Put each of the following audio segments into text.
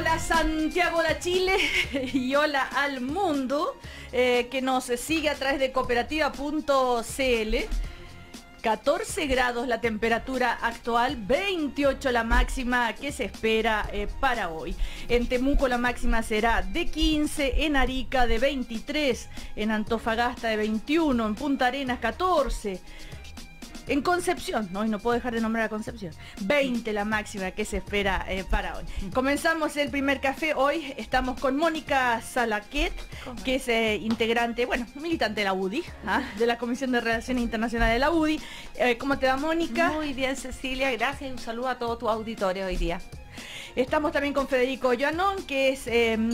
Hola Santiago de Chile y hola al mundo que nos sigue a través de cooperativa.cl. 14 grados la temperatura actual, 28 la máxima que se espera para hoy. En Temuco la máxima será de 15, en Arica de 23, en Antofagasta de 21, en Punta Arenas 14. En Concepción, hoy no puedo dejar de nombrar a Concepción, 20 la máxima que se espera para hoy. Comenzamos el primer café, hoy estamos con Mónica Salaquet, que es integrante, bueno, militante de la UDI, de la Comisión de Relaciones Internacionales de la UDI. ¿Cómo te va, Mónica? Muy bien, Cecilia, gracias y un saludo a todo tu auditorio hoy día. Estamos también con Federico Llanón, que es...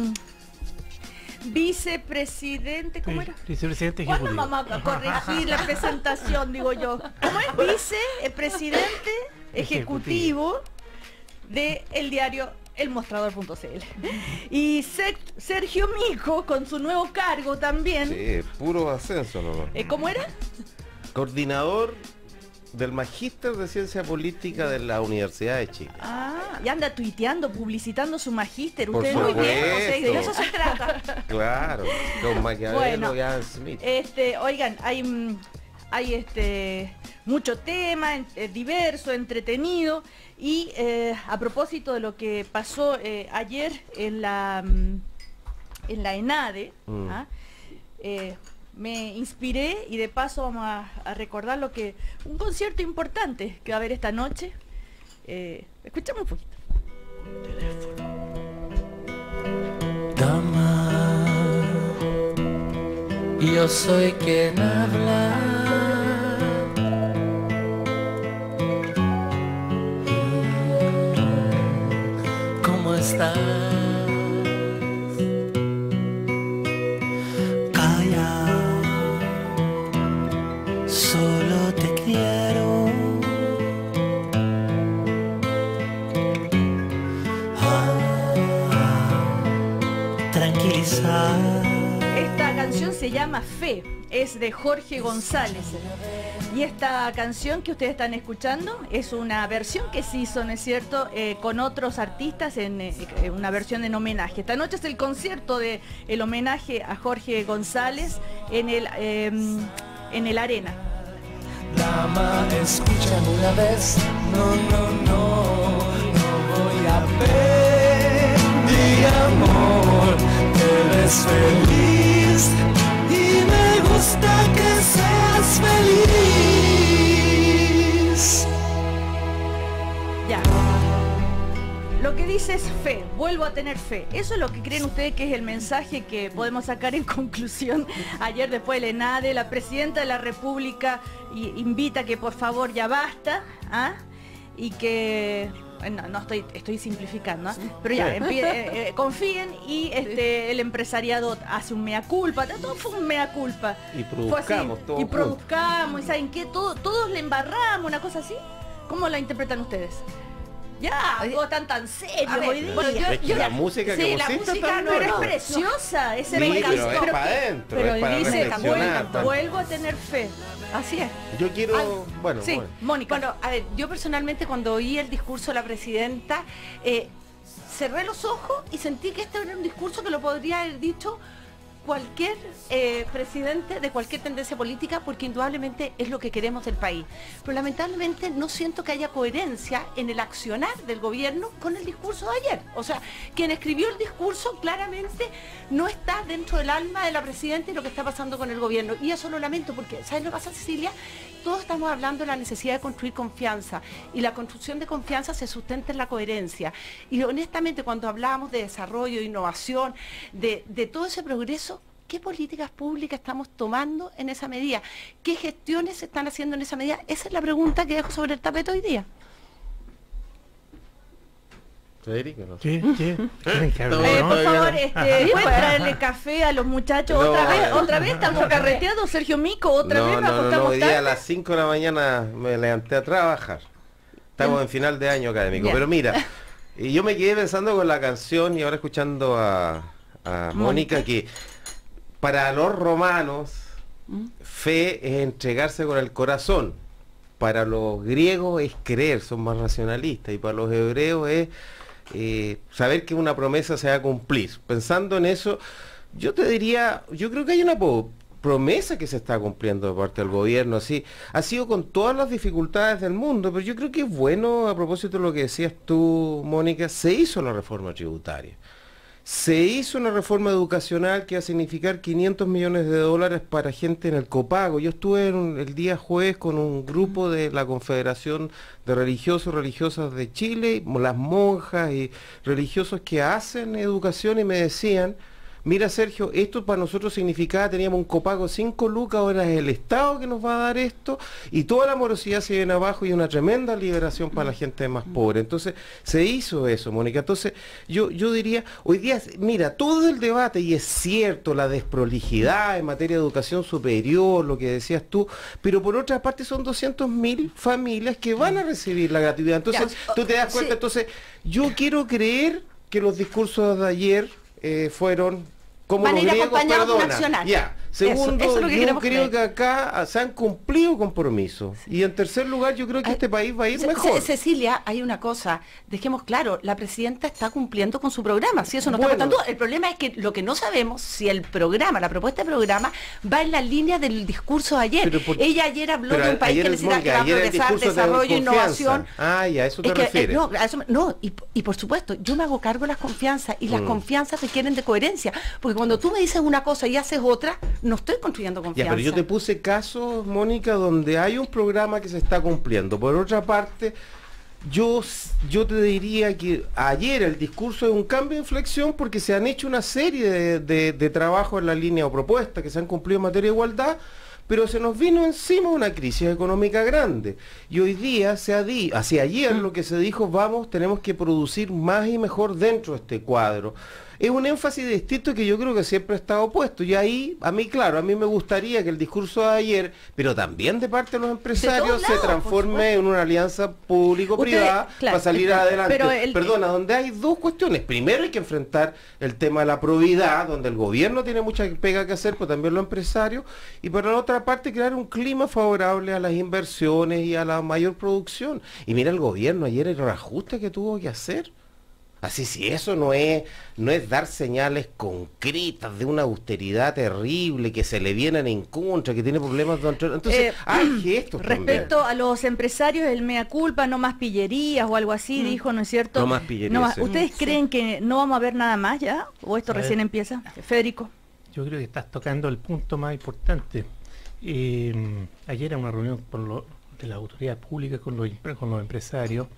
vicepresidente, ¿cómo era? Vicepresidente ejecutivo. ¿Cuándo vamos a corregir la presentación, digo yo? ¿Cómo es? Vicepresidente ejecutivo del diario elmostrador.cl. Y Sergio Mico, con su nuevo cargo también. Sí, puro ascenso, ¿no? ¿Cómo era? Coordinador del Magíster de Ciencia Política de la Universidad de Chile. Y anda tuiteando, publicitando su magíster. Por Usted muy bien, José, de eso se trata. Claro, con Maquiavelo y Adam Smith. Oigan, hay mucho tema, diverso, entretenido. Y a propósito de lo que pasó ayer en la ENADE, me inspiré y de paso vamos a recordar un concierto importante que va a haber esta noche. Escuchamos un poquito. Dama, yo soy quien habla. ¿Cómo estás? Calla, solo te quiero. Tranquilizar. Esta canción se llama Fe, es de Jorge González. Y esta canción que ustedes están escuchando es una versión que se hizo, ¿no es cierto?, con otros artistas en una versión en homenaje. Esta noche es el concierto de el homenaje a Jorge González en el Arena. Dama, escúchame una vez. No voy a pedir amor. Eres feliz y me gusta que seas feliz. Ya. Lo que dice es fe, vuelvo a tener fe. ¿Eso es lo que creen ustedes que es el mensaje que podemos sacar en conclusión? Ayer después de la ENADE, la Presidenta de la República invita que por favor ya basta, y que... No, estoy simplificando, pero ya, confíen y el empresariado hace un mea culpa, todo fue un mea culpa. Y produzcamos todo. Y produzcamos, y ¿saben qué? Todos le embarramos, una cosa así. ¿Cómo la interpretan ustedes? Ya, todos están tan serios hoy día. Bueno, la música que sí, la música no es preciosa, es pero es para adentro, es para reflexionar. Vuelvo a tener fe. Así es. Yo quiero, bueno, Mónica. Bueno, a ver, yo personalmente cuando oí el discurso de la presidenta, cerré los ojos y sentí que este era un discurso que lo podría haber dicho cualquier presidente de cualquier tendencia política, porque indudablemente es lo que queremos del país. Pero lamentablemente no siento que haya coherencia en el accionar del gobierno con el discurso de ayer. O sea, quien escribió el discurso claramente no está dentro del alma de la presidenta y lo que está pasando con el gobierno. Y eso lo lamento porque, ¿sabes lo que pasa, Cecilia? Todos estamos hablando de la necesidad de construir confianza y la construcción de confianza se sustenta en la coherencia. Y honestamente cuando hablábamos de desarrollo, de innovación, de todo ese progreso, ¿qué políticas públicas estamos tomando en esa medida? ¿Qué gestiones se están haciendo en esa medida? Esa es la pregunta que dejo sobre el tapete hoy día. Federico, ¿no? ¿Qué? Por favor, ¿puede traerle café a los muchachos? ¿Otra vez estamos carreteados, Sergio Mico? ¿Otra vez nos acostamos hoy día tarde? a las 5 de la mañana me levanté a trabajar. Estamos en final de año académico. Bien. Pero mira, y yo me quedé pensando con la canción y ahora escuchando a Mónica que para los romanos fe es entregarse con el corazón. Para los griegos es creer, son más racionalistas. Y para los hebreos es saber que una promesa se va a cumplir. Pensando en eso, yo te diría, yo creo que hay una promesa que se está cumpliendo de parte del gobierno, así ha sido con todas las dificultades del mundo, pero yo creo que es bueno, a propósito de lo que decías tú, Mónica, se hizo la reforma tributaria. Se hizo una reforma educacional que va a significar 500 millones de dólares para gente en el copago. Yo estuve el día jueves con un grupo de la Confederación de Religiosos y Religiosas de Chile, las monjas y religiosos que hacen educación, y me decían, mira Sergio, esto para nosotros significaba, teníamos un copago 5 lucas, ahora es el Estado que nos va a dar esto, y toda la morosidad se viene abajo y una tremenda liberación para la gente más pobre. Entonces, se hizo eso, Mónica. Entonces, yo diría, hoy día, mira, todo el debate, y es cierto, la desprolijidad en materia de educación superior, lo que decías tú, pero por otra parte son 200.000 familias que van a recibir la gratuidad. Entonces, tú te das cuenta, entonces, yo quiero creer que los discursos de ayer fueron como van a los ir griegos, acompañados de un perdona. accionario. Ya. Segundo, eso es lo que yo queremos creo creer. que acá se han cumplido compromisos. Y en tercer lugar, yo creo que este país va a ir mejor. Cecilia, hay una cosa, dejemos claro, la presidenta está cumpliendo con su programa, si eso no está Bueno. faltando. El problema es que lo que no sabemos, si el programa, la propuesta de programa, va en la línea del discurso de ayer. Ella ayer habló de un país que necesita que va a progresar, desarrollo, innovación. Ah, ya, eso te Es que, refieres. no, a eso no, y por supuesto, yo me hago cargo de las confianzas, y las confianzas requieren de coherencia, porque cuando tú me dices una cosa y haces otra, no estoy construyendo confianza. Ya, pero yo te puse casos, Mónica, donde hay un programa que se está cumpliendo. Por otra parte, yo te diría que ayer el discurso es un cambio de inflexión, porque se han hecho una serie de trabajos en la línea o propuestas que se han cumplido en materia de igualdad, pero se nos vino encima una crisis económica grande. Y hoy día, hacia ayer lo que se dijo, tenemos que producir más y mejor dentro de este cuadro. Es un énfasis distinto que yo creo que siempre ha estado puesto. Y ahí, a mí me gustaría que el discurso de ayer, pero también de parte de los empresarios, se transforme en una alianza público-privada para salir adelante. Perdona, donde hay dos cuestiones. Primero hay que enfrentar el tema de la probidad, donde el gobierno tiene mucha pega que hacer, pero también los empresarios. Y por la otra parte, crear un clima favorable a las inversiones y a la mayor producción. Y mira el gobierno ayer, el reajuste que tuvo que hacer. Así, si eso no es dar señales concretas de una austeridad terrible, que se le vienen en contra, que tiene problemas dentro. Entonces, hay gestos respecto también a los empresarios, el mea culpa, no más pillerías o algo así, dijo, ¿no es cierto? No más pillerías, sí. ¿Ustedes creen que no vamos a ver nada más ya? ¿O esto recién empieza? Federico. Yo creo que estás tocando el punto más importante. Ayer era una reunión de la autoridad pública con los empresarios,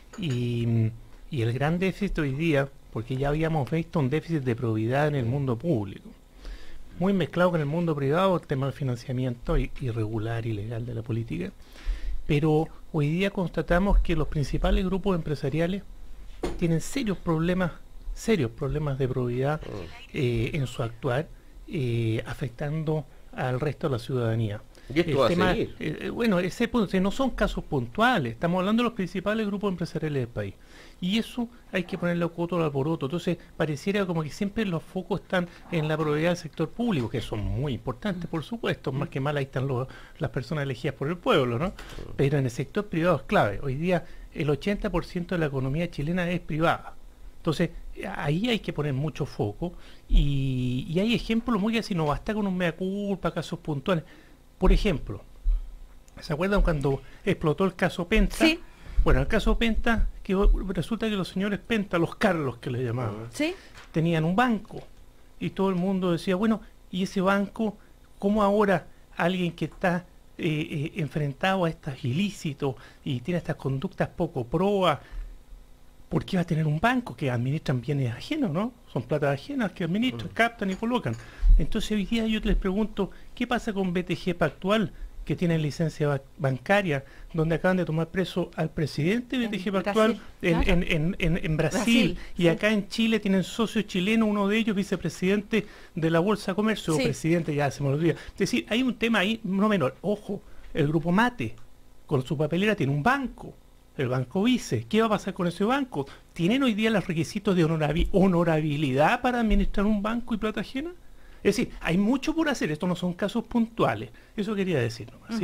y el gran déficit hoy día, porque ya habíamos visto un déficit de probidad en el mundo público, muy mezclado con el mundo privado, el tema del financiamiento irregular, ilegal de la política, pero hoy día constatamos que los principales grupos empresariales tienen serios problemas de probidad en su actuar, afectando al resto de la ciudadanía. Y esto va a seguir. Bueno, ese punto, no son casos puntuales, estamos hablando de los principales grupos empresariales del país. Y eso hay que ponerle coto al alboroto. Entonces, pareciera como que siempre los focos están en la probidad del sector público, que son muy importantes, por supuesto, más que mal ahí están las personas elegidas por el pueblo, ¿no? Pero en el sector privado es clave. Hoy día el 80% de la economía chilena es privada. Entonces, ahí hay que poner mucho foco, y hay ejemplos muy así, no basta con un mea culpa, casos puntuales. Por ejemplo, ¿se acuerdan cuando explotó el caso Penta? Sí. Bueno, el caso Penta, que resulta que los señores Penta, los Carlos que le llamaban, ¿Sí? tenían un banco, y todo el mundo decía, bueno, ¿y ese banco, cómo ahora alguien que está enfrentado a estos ilícitos y tiene estas conductas poco probas, ¿por qué va a tener un banco que administran bienes ajenos, no? Son plata ajenas que administran, captan y colocan. Entonces hoy día yo les pregunto, ¿qué pasa con BTG Pactual, que tienen licencia bancaria, donde acaban de tomar preso al presidente de BTG Pactual en Brasil, y acá en Chile tienen socios chilenos, uno de ellos vicepresidente de la Bolsa de Comercio, o presidente, ya se me olvidó. Es decir, hay un tema ahí no menor. Ojo, el Grupo Mate, con su papelera, tiene un banco, el Banco Vice. ¿Qué va a pasar con ese banco? ¿Tienen hoy día los requisitos de honorabilidad para administrar un banco y plata ajena? Es decir, hay mucho por hacer, estos no son casos puntuales, eso quería decir nomás.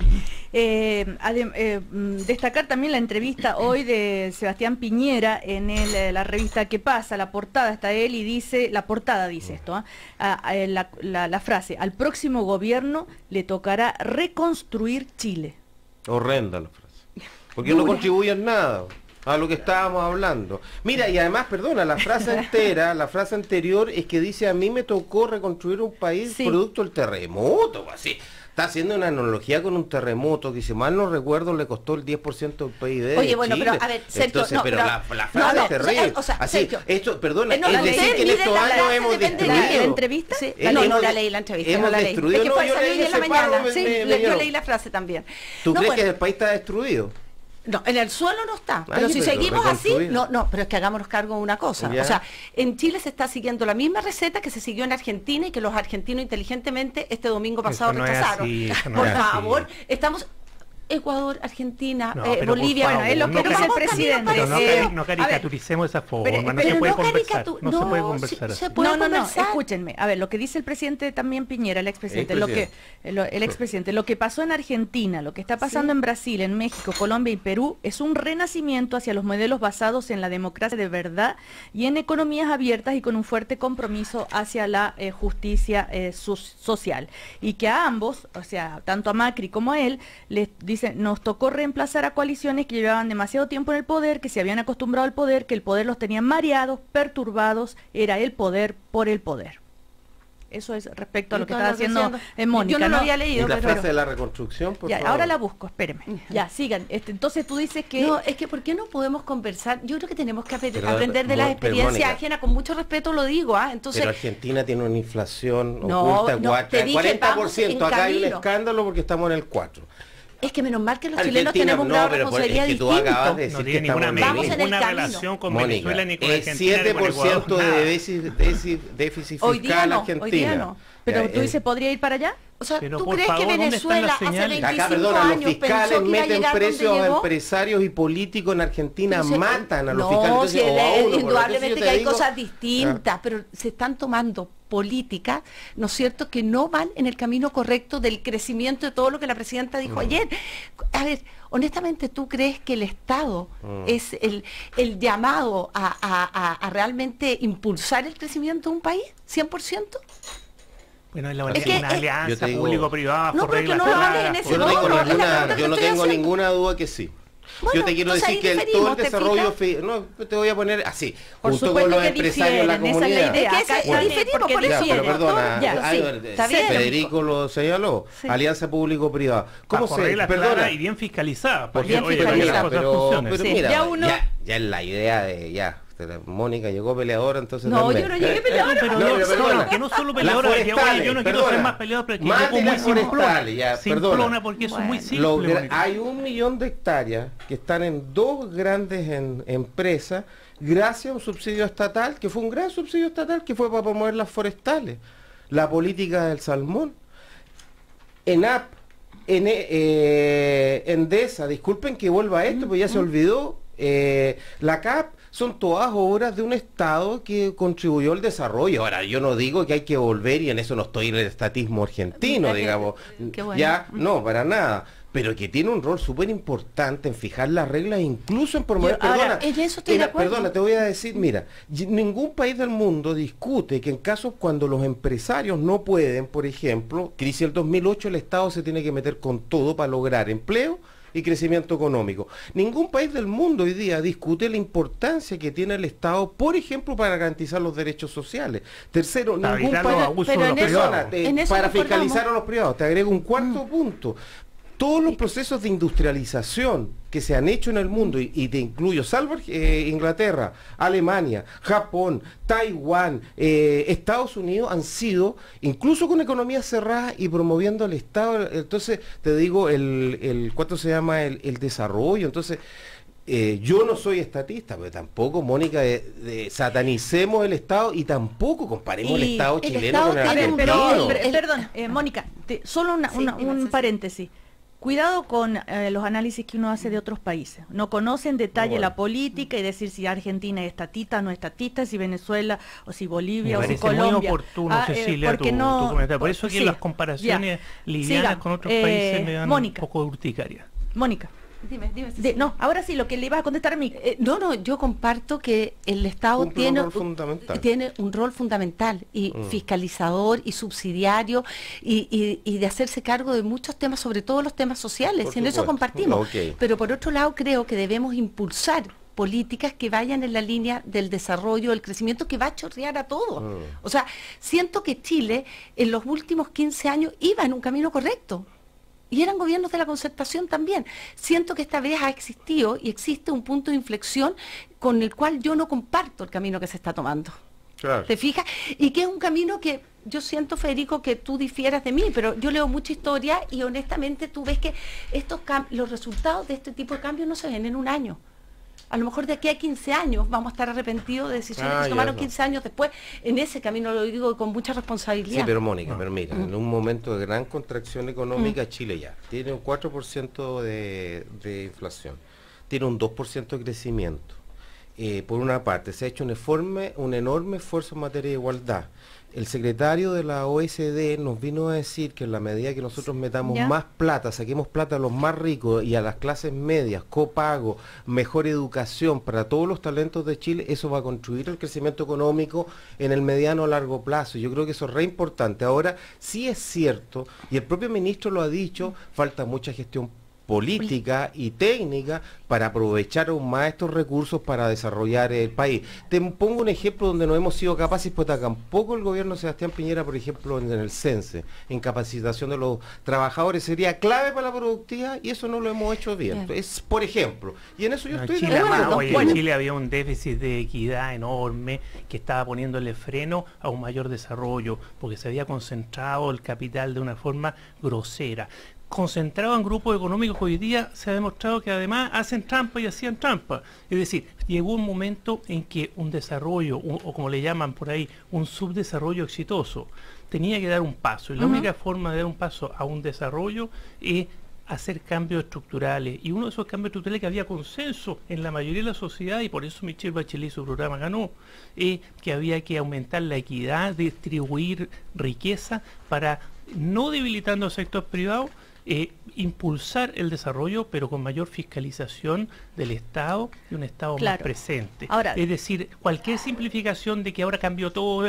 Destacar también la entrevista hoy de Sebastián Piñera en la revista ¿Qué pasa? La portada está él y dice, la portada dice esto, la frase, al próximo gobierno le tocará reconstruir Chile. Horrenda la frase, porque no contribuye en nada a lo que estábamos hablando. Mira, y además, perdona, la frase entera, la frase anterior es que dice, a mí me tocó reconstruir un país producto del terremoto, así. Está haciendo una analogía con un terremoto que, si mal no recuerdo, le costó el 10% del PIB. Oye, bueno, Chile. pero a ver, Sergio, entonces, pero la frase es terrible. O sea, así, Sergio, esto, perdona, no, es decir que en estos años hemos destruido. ¿La entrevista? Sí, no la leí la entrevista, hemos no la leí. destruido, Es que fue yo salir leí en la ese mañana. párrafo, Sí, yo leí la frase también. ¿Tú crees que el país está destruido? No, en el suelo no está, pero si seguimos así, no, pero es que hagámonos cargo de una cosa. ¿Ya? O sea, en Chile se está siguiendo la misma receta que se siguió en Argentina y que los argentinos inteligentemente este domingo pasado rechazaron. Por favor, estamos... Ecuador, Argentina, Bolivia, favor, es lo que dice el presidente. Pero no caricaturicemos esa forma, no se puede conversar. No se puede conversar así. No, escúchenme. A ver, lo que dice el presidente también Piñera, el expresidente, el expresidente, lo que pasó en Argentina, lo que está pasando en Brasil, en México, Colombia y Perú, es un renacimiento hacia los modelos basados en la democracia de verdad y en economías abiertas y con un fuerte compromiso hacia la justicia social. Y que a ambos, o sea, tanto a Macri como a él, les dice, nos tocó reemplazar a coaliciones que llevaban demasiado tiempo en el poder, que se habían acostumbrado al poder, que el poder los tenía mareados, perturbados, era el poder por el poder. Eso es respecto a lo que estaba haciendo Mónica. Yo no lo había leído. ¿Y la frase de la reconstrucción, por favor? Ahora la busco, espérenme. Ya, sigan. Entonces tú dices que... No, es que ¿por qué no podemos conversar? Yo creo que tenemos que aprender de las experiencias ajenas, con mucho respeto lo digo. Entonces, pero Argentina tiene una inflación oculta, 40%. Acá hay un escándalo porque estamos en el 4%. Es que menos mal que los chilenos tenemos un grado de responsabilidad distinto. Tú acabas de decir no tiene ninguna relación con Venezuela ni con Argentina. 7% de déficit fiscal Argentina. Hoy día no. Pero tú dices, ¿podría ir para allá? O sea, pero ¿tú por crees favor, que Venezuela hace 25 acá, perdona, los años fiscales pensó que iba a meten llegar precios donde a llegó? empresarios y políticos en Argentina, Entonces, matan a los no, fiscales. Si indudablemente yo que te hay digo, cosas distintas, pero se están tomando políticas, ¿no es cierto?, que no van en el camino correcto del crecimiento de todo lo que la presidenta dijo ayer. A ver, honestamente, ¿tú crees que el Estado es el llamado a realmente impulsar el crecimiento de un país? ¿100%? Bueno, es una alianza público-privada. No, pero que no lo hables en ese yo no tengo ninguna duda que sí. Bueno, yo te quiero decir que todo el desarrollo, no, te voy a poner así, junto con los empresarios de la comunidad. Pero perdona, Federico lo señaló, alianza público-privada. ¿Cómo se perdona? Y bien fiscalizada, porque pero mira, ya es la idea de Mónica llegó peleadora, entonces no, yo no llegué peleadora, que no solo peleadora, yo no quiero ser más peleadora, pero que llegó muy simplona, porque eso es muy simple. Hay 1 millón de hectáreas que están en 2 grandes empresas gracias a un subsidio estatal, que fue un gran subsidio estatal, que fue para promover las forestales, la política del salmón. ENAP, Endesa, disculpen que vuelva a esto, porque ya se olvidó, la CAP, son todas obras de un Estado que contribuyó al desarrollo. Ahora, yo no digo que hay que volver, y en eso no estoy en el estatismo argentino, digamos. Bueno. Ya, no, para nada. Pero que tiene un rol súper importante en fijar las reglas, incluso en promover... Perdona, te voy a decir, mira, ningún país del mundo discute que en casos cuando los empresarios no pueden, por ejemplo, crisis del 2008, el Estado se tiene que meter con todo para lograr empleo y crecimiento económico. Ningún país del mundo hoy día discute la importancia que tiene el Estado, por ejemplo, para garantizar los derechos sociales. Tercero, ningún país... para fiscalizar a los privados. Te agrego un cuarto punto. Todos los procesos de industrialización que se han hecho en el mundo, y te incluyo, salvo Inglaterra, Alemania, Japón, Taiwán, Estados Unidos, han sido, incluso con economías cerradas y promoviendo al Estado. Entonces, te digo, ¿cuánto se llama? El desarrollo. Entonces, yo no soy estatista, pero tampoco, Mónica, satanicemos el Estado y tampoco comparemos el Estado chileno con el argentino. Perdón, Mónica, solo un paréntesis. Cuidado con los análisis que uno hace de otros países. No conoce en detalle Bueno. la política y decir si Argentina es estatista o no estatista, si Venezuela o si Me Bolivia o si parece Colombia. muy oportuno, Cecilia, porque tu comentario. Por eso que sí, las comparaciones livianas Siga. con otros países me dan Mónica. un poco de urticaria. Mónica. Dime, Cecilia. No, ahora sí, lo que le ibas a contestar a mí. No, yo comparto que el Estado Cumple un tiene rol fundamental. tiene un rol fundamental y fiscalizador y subsidiario y de hacerse cargo de muchos temas, sobre todo los temas sociales, Por y en eso supuesto. compartimos. Ok. Pero por otro lado creo que debemos impulsar políticas que vayan en la línea del desarrollo, del crecimiento que va a chorrear a todos. O sea, siento que Chile en los últimos 15 años iba en un camino correcto. Y eran gobiernos de la concertación también. Siento que esta vez ha existido y existe un punto de inflexión con el cual yo no comparto el camino que se está tomando. Claro. ¿Te fijas? Y que es un camino que yo siento, Federico, que tú difieras de mí, pero yo leo mucha historia y honestamente tú ves que los resultados de este tipo de cambios no se ven en un año. A lo mejor de aquí a 15 años vamos a estar arrepentidos de decisiones que se tomaron 15 años después. En ese camino lo digo con mucha responsabilidad. Sí, pero Mónica, pero mira, en un momento de gran contracción económica, Chile ya tiene un 4% de inflación, tiene un 2% de crecimiento. Por una parte, se ha hecho un enorme esfuerzo en materia de igualdad. El secretario de la OECD nos vino a decir que en la medida que nosotros metamos ¿Ya? más plata, saquemos plata a los más ricos y a las clases medias, copago, mejor educación para todos los talentos de Chile, eso va a contribuir al crecimiento económico en el mediano a largo plazo. Yo creo que eso es re importante. Ahora, sí es cierto, y el propio ministro lo ha dicho, falta mucha gestión política y técnica para aprovechar aún más estos recursos para desarrollar el país. Te pongo un ejemplo donde no hemos sido capaces, pues tampoco el gobierno de Sebastián Piñera, por ejemplo, en el CENSE, en capacitación de los trabajadores, sería clave para la productividad y eso no lo hemos hecho bien. Es, por ejemplo, y en eso yo estoy Chile, de acuerdo. en Chile había un déficit de equidad enorme que estaba poniéndole freno a un mayor desarrollo, porque se había concentrado el capital de una forma grosera. Concentrado en grupos económicos que hoy día se ha demostrado que además hacen trampa y hacían trampa. Es decir, llegó un momento en que un desarrollo, o como le llaman por ahí, un subdesarrollo exitoso, tenía que dar un paso. Y la única forma de dar un paso a un desarrollo es hacer cambios estructurales. Y uno de esos cambios estructurales que había consenso en la mayoría de la sociedad, y por eso Michelle Bachelet y su programa ganó, es que había que aumentar la equidad, distribuir riqueza para, no debilitando al sector privado, impulsar el desarrollo, pero con mayor fiscalización del Estado y un Estado más presente. Ahora, es decir, cualquier simplificación de que ahora cambió todo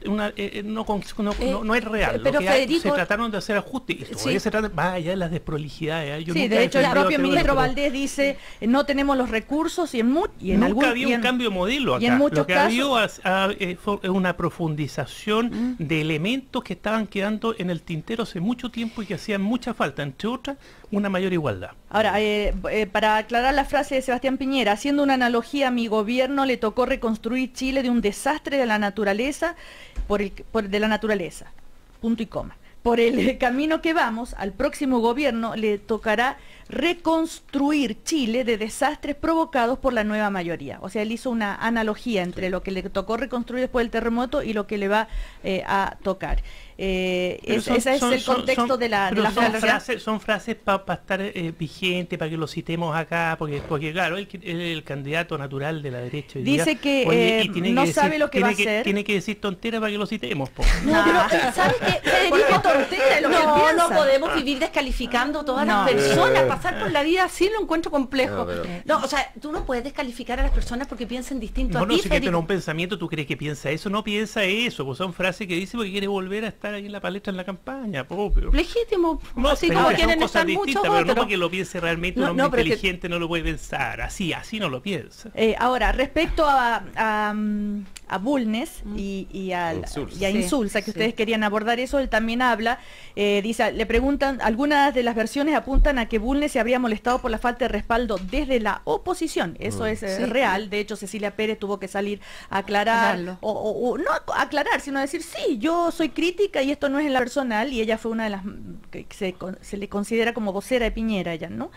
no es real. Pero Lo que Federico, se trataron de hacer ajustes y todavía se trata más allá de las desprolijidades. Yo sí, nunca de he hecho el defendido propio a Teodoro, ministro pero Valdés dice no tenemos los recursos y nunca había un cambio de modelo acá. Y en muchos Lo que casos, fue una profundización de elementos que estaban quedando en el tintero hace mucho tiempo y que hacían mucha falta, entre otras, una mayor igualdad. Ahora, para aclarar la frase de Sebastián Piñera, haciendo una analogía, a mi gobierno le tocó reconstruir Chile de un desastre de la naturaleza, de la naturaleza, punto y coma. Por el camino que vamos, al próximo gobierno le tocará reconstruir Chile de desastres provocados por la nueva mayoría. O sea, él hizo una analogía entre lo que le tocó reconstruir después del terremoto y lo que le va a tocar. Ese es el contexto de la frase. Son frases para estar vigentes, para que lo citemos acá, porque claro, él es el candidato natural de la derecha hoy dice día. que Oye, y no sabe lo que va a hacer. Tiene que decir tontera para que lo citemos. No, pero ¿sabes qué, Federico? Tontera lo que él piensa. No podemos vivir descalificando todas las personas, pasar por la vida así lo encuentro complejo. No, o sea, tú no puedes descalificar a las personas porque piensan distinto a ti, si que Federico. tiene un pensamiento, tú crees que piensa eso, no piensa eso, pues son frases que dice porque quiere volver a estar ahí en la palestra en la campaña, pero... Legítimo, No, así pero como son quieren cosas estar distintas, muchos pero no otros. porque lo piense realmente un hombre inteligente no lo puede pensar, así no lo piensa. Ahora, respecto a Bulnes y a Insulza, que ustedes querían abordar eso, él también habla, dice, le preguntan, algunas de las versiones apuntan a que Bulnes se habría molestado por la falta de respaldo desde la oposición, eso es real, de hecho Cecilia Pérez tuvo que salir a aclarar, o no aclarar, sino decir, sí, yo soy crítica y esto no es en la personal, y ella fue una de las que se le considera como vocera de Piñera, ella, ¿no?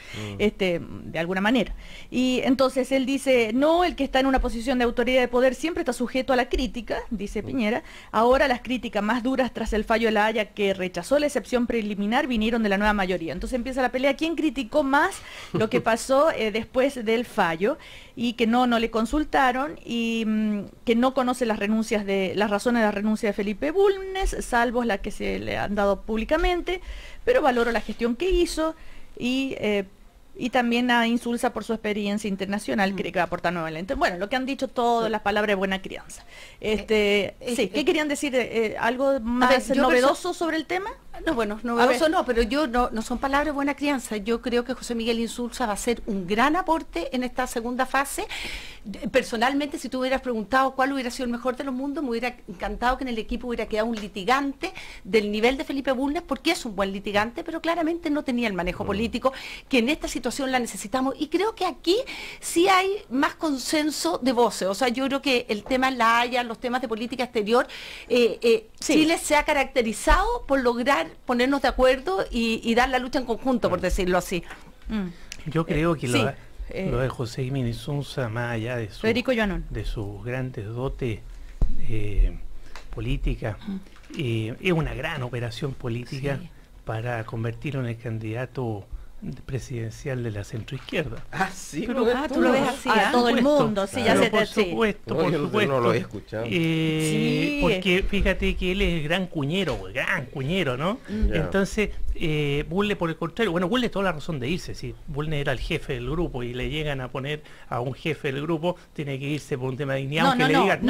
De alguna manera. Y entonces él dice, no, el que está en una posición de autoridad de poder siempre está sujeto sujeto a la crítica, dice Piñera. Ahora las críticas más duras tras el fallo de La Haya, que rechazó la excepción preliminar, vinieron de la nueva mayoría. Entonces empieza la pelea. ¿Quién criticó más lo que pasó después del fallo? Y que no le consultaron, y que no conoce las razones de la renuncia de Felipe Bulnes, salvo las que se le han dado públicamente, pero valoro la gestión que hizo, y también a Insulza por su experiencia internacional, cree que va a aportar nuevamente. Bueno, lo que han dicho todas las palabras de buena crianza. Sí, ¿qué querían decir? ¿Algo más novedoso sobre el tema? No, bueno, novedoso no, pero no son palabras de buena crianza. Yo creo que José Miguel Insulza va a ser un gran aporte en esta segunda fase. Personalmente, si tú hubieras preguntado cuál hubiera sido el mejor de los mundos, me hubiera encantado que en el equipo hubiera quedado un litigante del nivel de Felipe Bulnes, porque es un buen litigante, pero claramente no tenía el manejo político, que en esta situación la necesitamos. Y creo que aquí sí hay más consenso de voces. O sea, yo creo que el tema en La Haya, los temas de política exterior, Chile se ha caracterizado por lograr ponernos de acuerdo y dar la lucha en conjunto, por decirlo así. Yo creo que lo de José Jiménez Insulza, más allá de sus grandes dotes políticas, es una gran operación política para convertirlo en el candidato presidencial de la centroizquierda. Sí, pero tú lo ves así, todo el mundo, sí, ya se por supuesto, por supuesto. No lo he escuchado. Porque fíjate que él es gran cuñero, ¿no? Entonces, Bulnes, por el contrario, bueno, Bulnes toda la razón de irse. Si Bulnes era el jefe del grupo y le llegan a poner a un jefe del grupo, tiene que irse por un tema de dignidad, aunque le digan,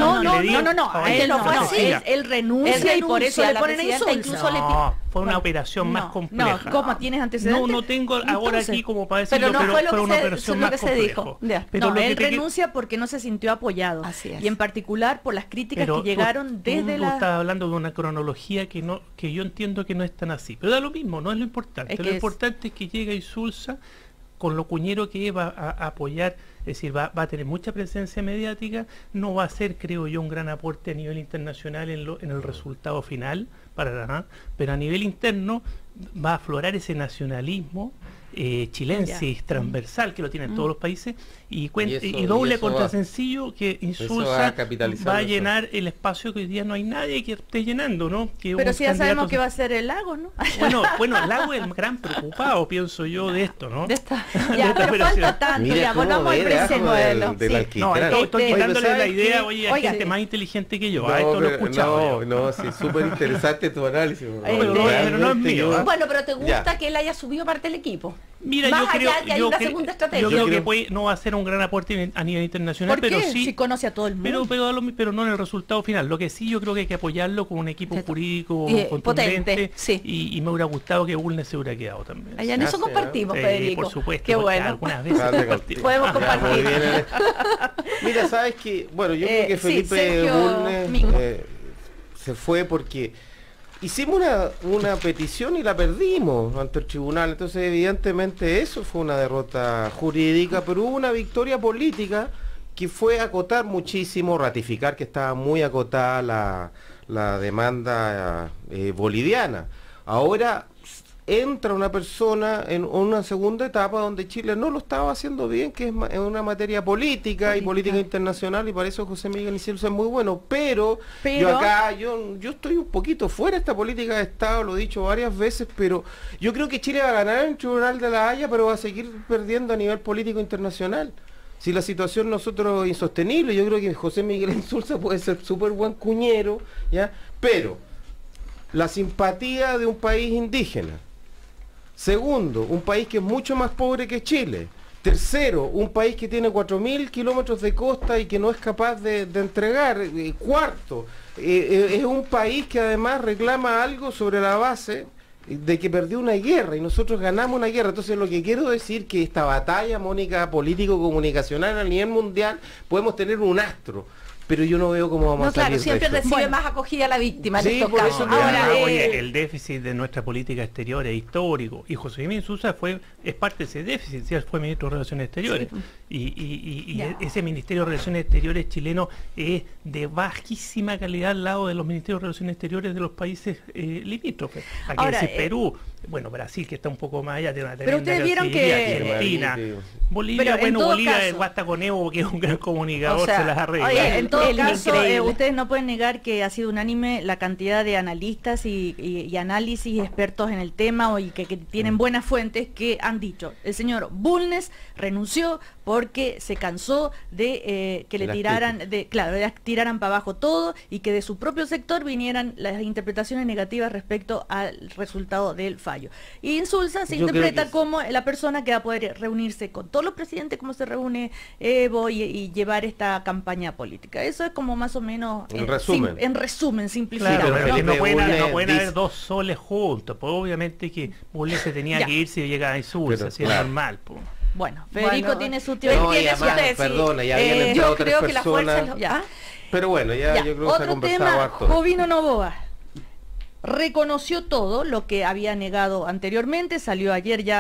a él no fue así. Él renuncia y por eso le ponen a Insulza. Fue una operación más compleja. No, ¿cómo tienes antecedentes? No tengo ahora aquí como para decirlo, pero fue una operación más compleja. Pero él renuncia porque no se sintió apoyado. Y en particular por las críticas que llegaron desde la... Estás hablando de una cronología que yo entiendo que no es tan así. Pero da lo mismo, no es lo importante. Lo importante es que llega Insulza con lo cuñero que va a apoyar, es decir, va a tener mucha presencia mediática, no va a ser, creo yo, un gran aporte a nivel internacional en el resultado final, pero a nivel interno va a aflorar ese nacionalismo chilensis transversal que lo tienen todos los países y doble contra sencillo que Insulza va a llenar el espacio que hoy día no hay nadie que esté llenando, ¿no? Pero si ya sabemos que va a ser el Lago, ¿no? Bueno, el Lago es el gran preocupado, pienso yo, de esto, ¿no? Pero falta tanto, ya volvamos al presente. No, estoy quitándole la idea, oye, hay gente más inteligente que yo, esto lo he escuchado. No, sí, súper interesante tu análisis. Pero no es mío. Bueno, pero ¿te gusta que él haya subido parte del equipo? Mira, yo creo que no va a ser un gran aporte a nivel internacional, pero sí, si conoce a todo el mundo. Pero no en el resultado final. Lo que sí yo creo que hay que apoyarlo con un equipo jurídico contundente, y me hubiera gustado que Bulnes se hubiera quedado también. Allá en eso compartimos, Federico. Por supuesto. Qué bueno. Algunas veces podemos compartir. Mira, sabes que, bueno, yo creo que Felipe Bulnes se fue porque hicimos una petición y la perdimos ante el tribunal, entonces evidentemente eso fue una derrota jurídica, pero hubo una victoria política que fue acotar muchísimo, ratificar que estaba muy acotada la demanda boliviana. Ahora entra una persona en una segunda etapa donde Chile no lo estaba haciendo bien, que es una materia política y política internacional, y para eso José Miguel Insulza es muy bueno, pero yo estoy un poquito fuera de esta política de Estado, lo he dicho varias veces, pero yo creo que Chile va a ganar en el Tribunal de La Haya, pero va a seguir perdiendo a nivel político internacional. Si la situación nosotros es insostenible, yo creo que José Miguel Insulza puede ser súper buen cuñero, ¿ya? Pero la simpatía de un país indígena. Segundo, un país que es mucho más pobre que Chile. Tercero, un país que tiene 4.000 kilómetros de costa y que no es capaz de entregar. Cuarto, es un país que además reclama algo sobre la base de que perdió una guerra y nosotros ganamos una guerra. Entonces lo que quiero decir que esta batalla, Mónica, político-comunicacional a nivel mundial, podemos tener un astro, pero yo no veo cómo vamos a salir. Claro, siempre recibe más acogida la víctima en estos casos. Oye, el déficit de nuestra política exterior es histórico, y José Jiménez Insulza es parte de ese déficit, si él fue ministro de Relaciones Exteriores, y ese Ministerio de Relaciones Exteriores chileno es de bajísima calidad al lado de los Ministerios de Relaciones Exteriores de los países limítrofes. Aquí decir Perú, bueno, Brasil, que está un poco más allá, tiene una Pero ustedes vieron Cancillería, que- Argentina, Pero Bolivia, en bueno, todo Bolivia caso- basta con Evo, que es un gran comunicador, O sea, se las arregla. oye, en todo Él es caso, increíble. ustedes no pueden negar que ha sido unánime la cantidad de analistas y análisis expertos en el tema y que tienen buenas fuentes que han dicho, el señor Bulnes renunció porque se cansó de que le Las tiraran, tiraran para abajo todo y que de su propio sector vinieran las interpretaciones negativas respecto al resultado del fallo. Y Insulza se Yo creo interpreta que- como la persona que va a poder reunirse con todos los presidentes como se reúne Evo y llevar esta campaña política. Eso es como más o menos En resumen. en resumen, simplificado. Claro, pero pero Felipe no pueden, Bulnes no pueden haber dice- dos soles juntos, pues obviamente que Bulnes se tenía Ya. que ir si llegaba a Insulza, Pero, así es claro. normal, pues. Bueno, Federico Bueno, tiene su él teoría. No, y tiene su además, tesis. perdona, ya habían entrado Yo otras creo que la fuerza personas. es lo- Ya. Pero bueno, ya Ya, yo creo que se ha otro conversado tema, harto. Jovino Novoa reconoció todo lo que había negado anteriormente, salió ayer ya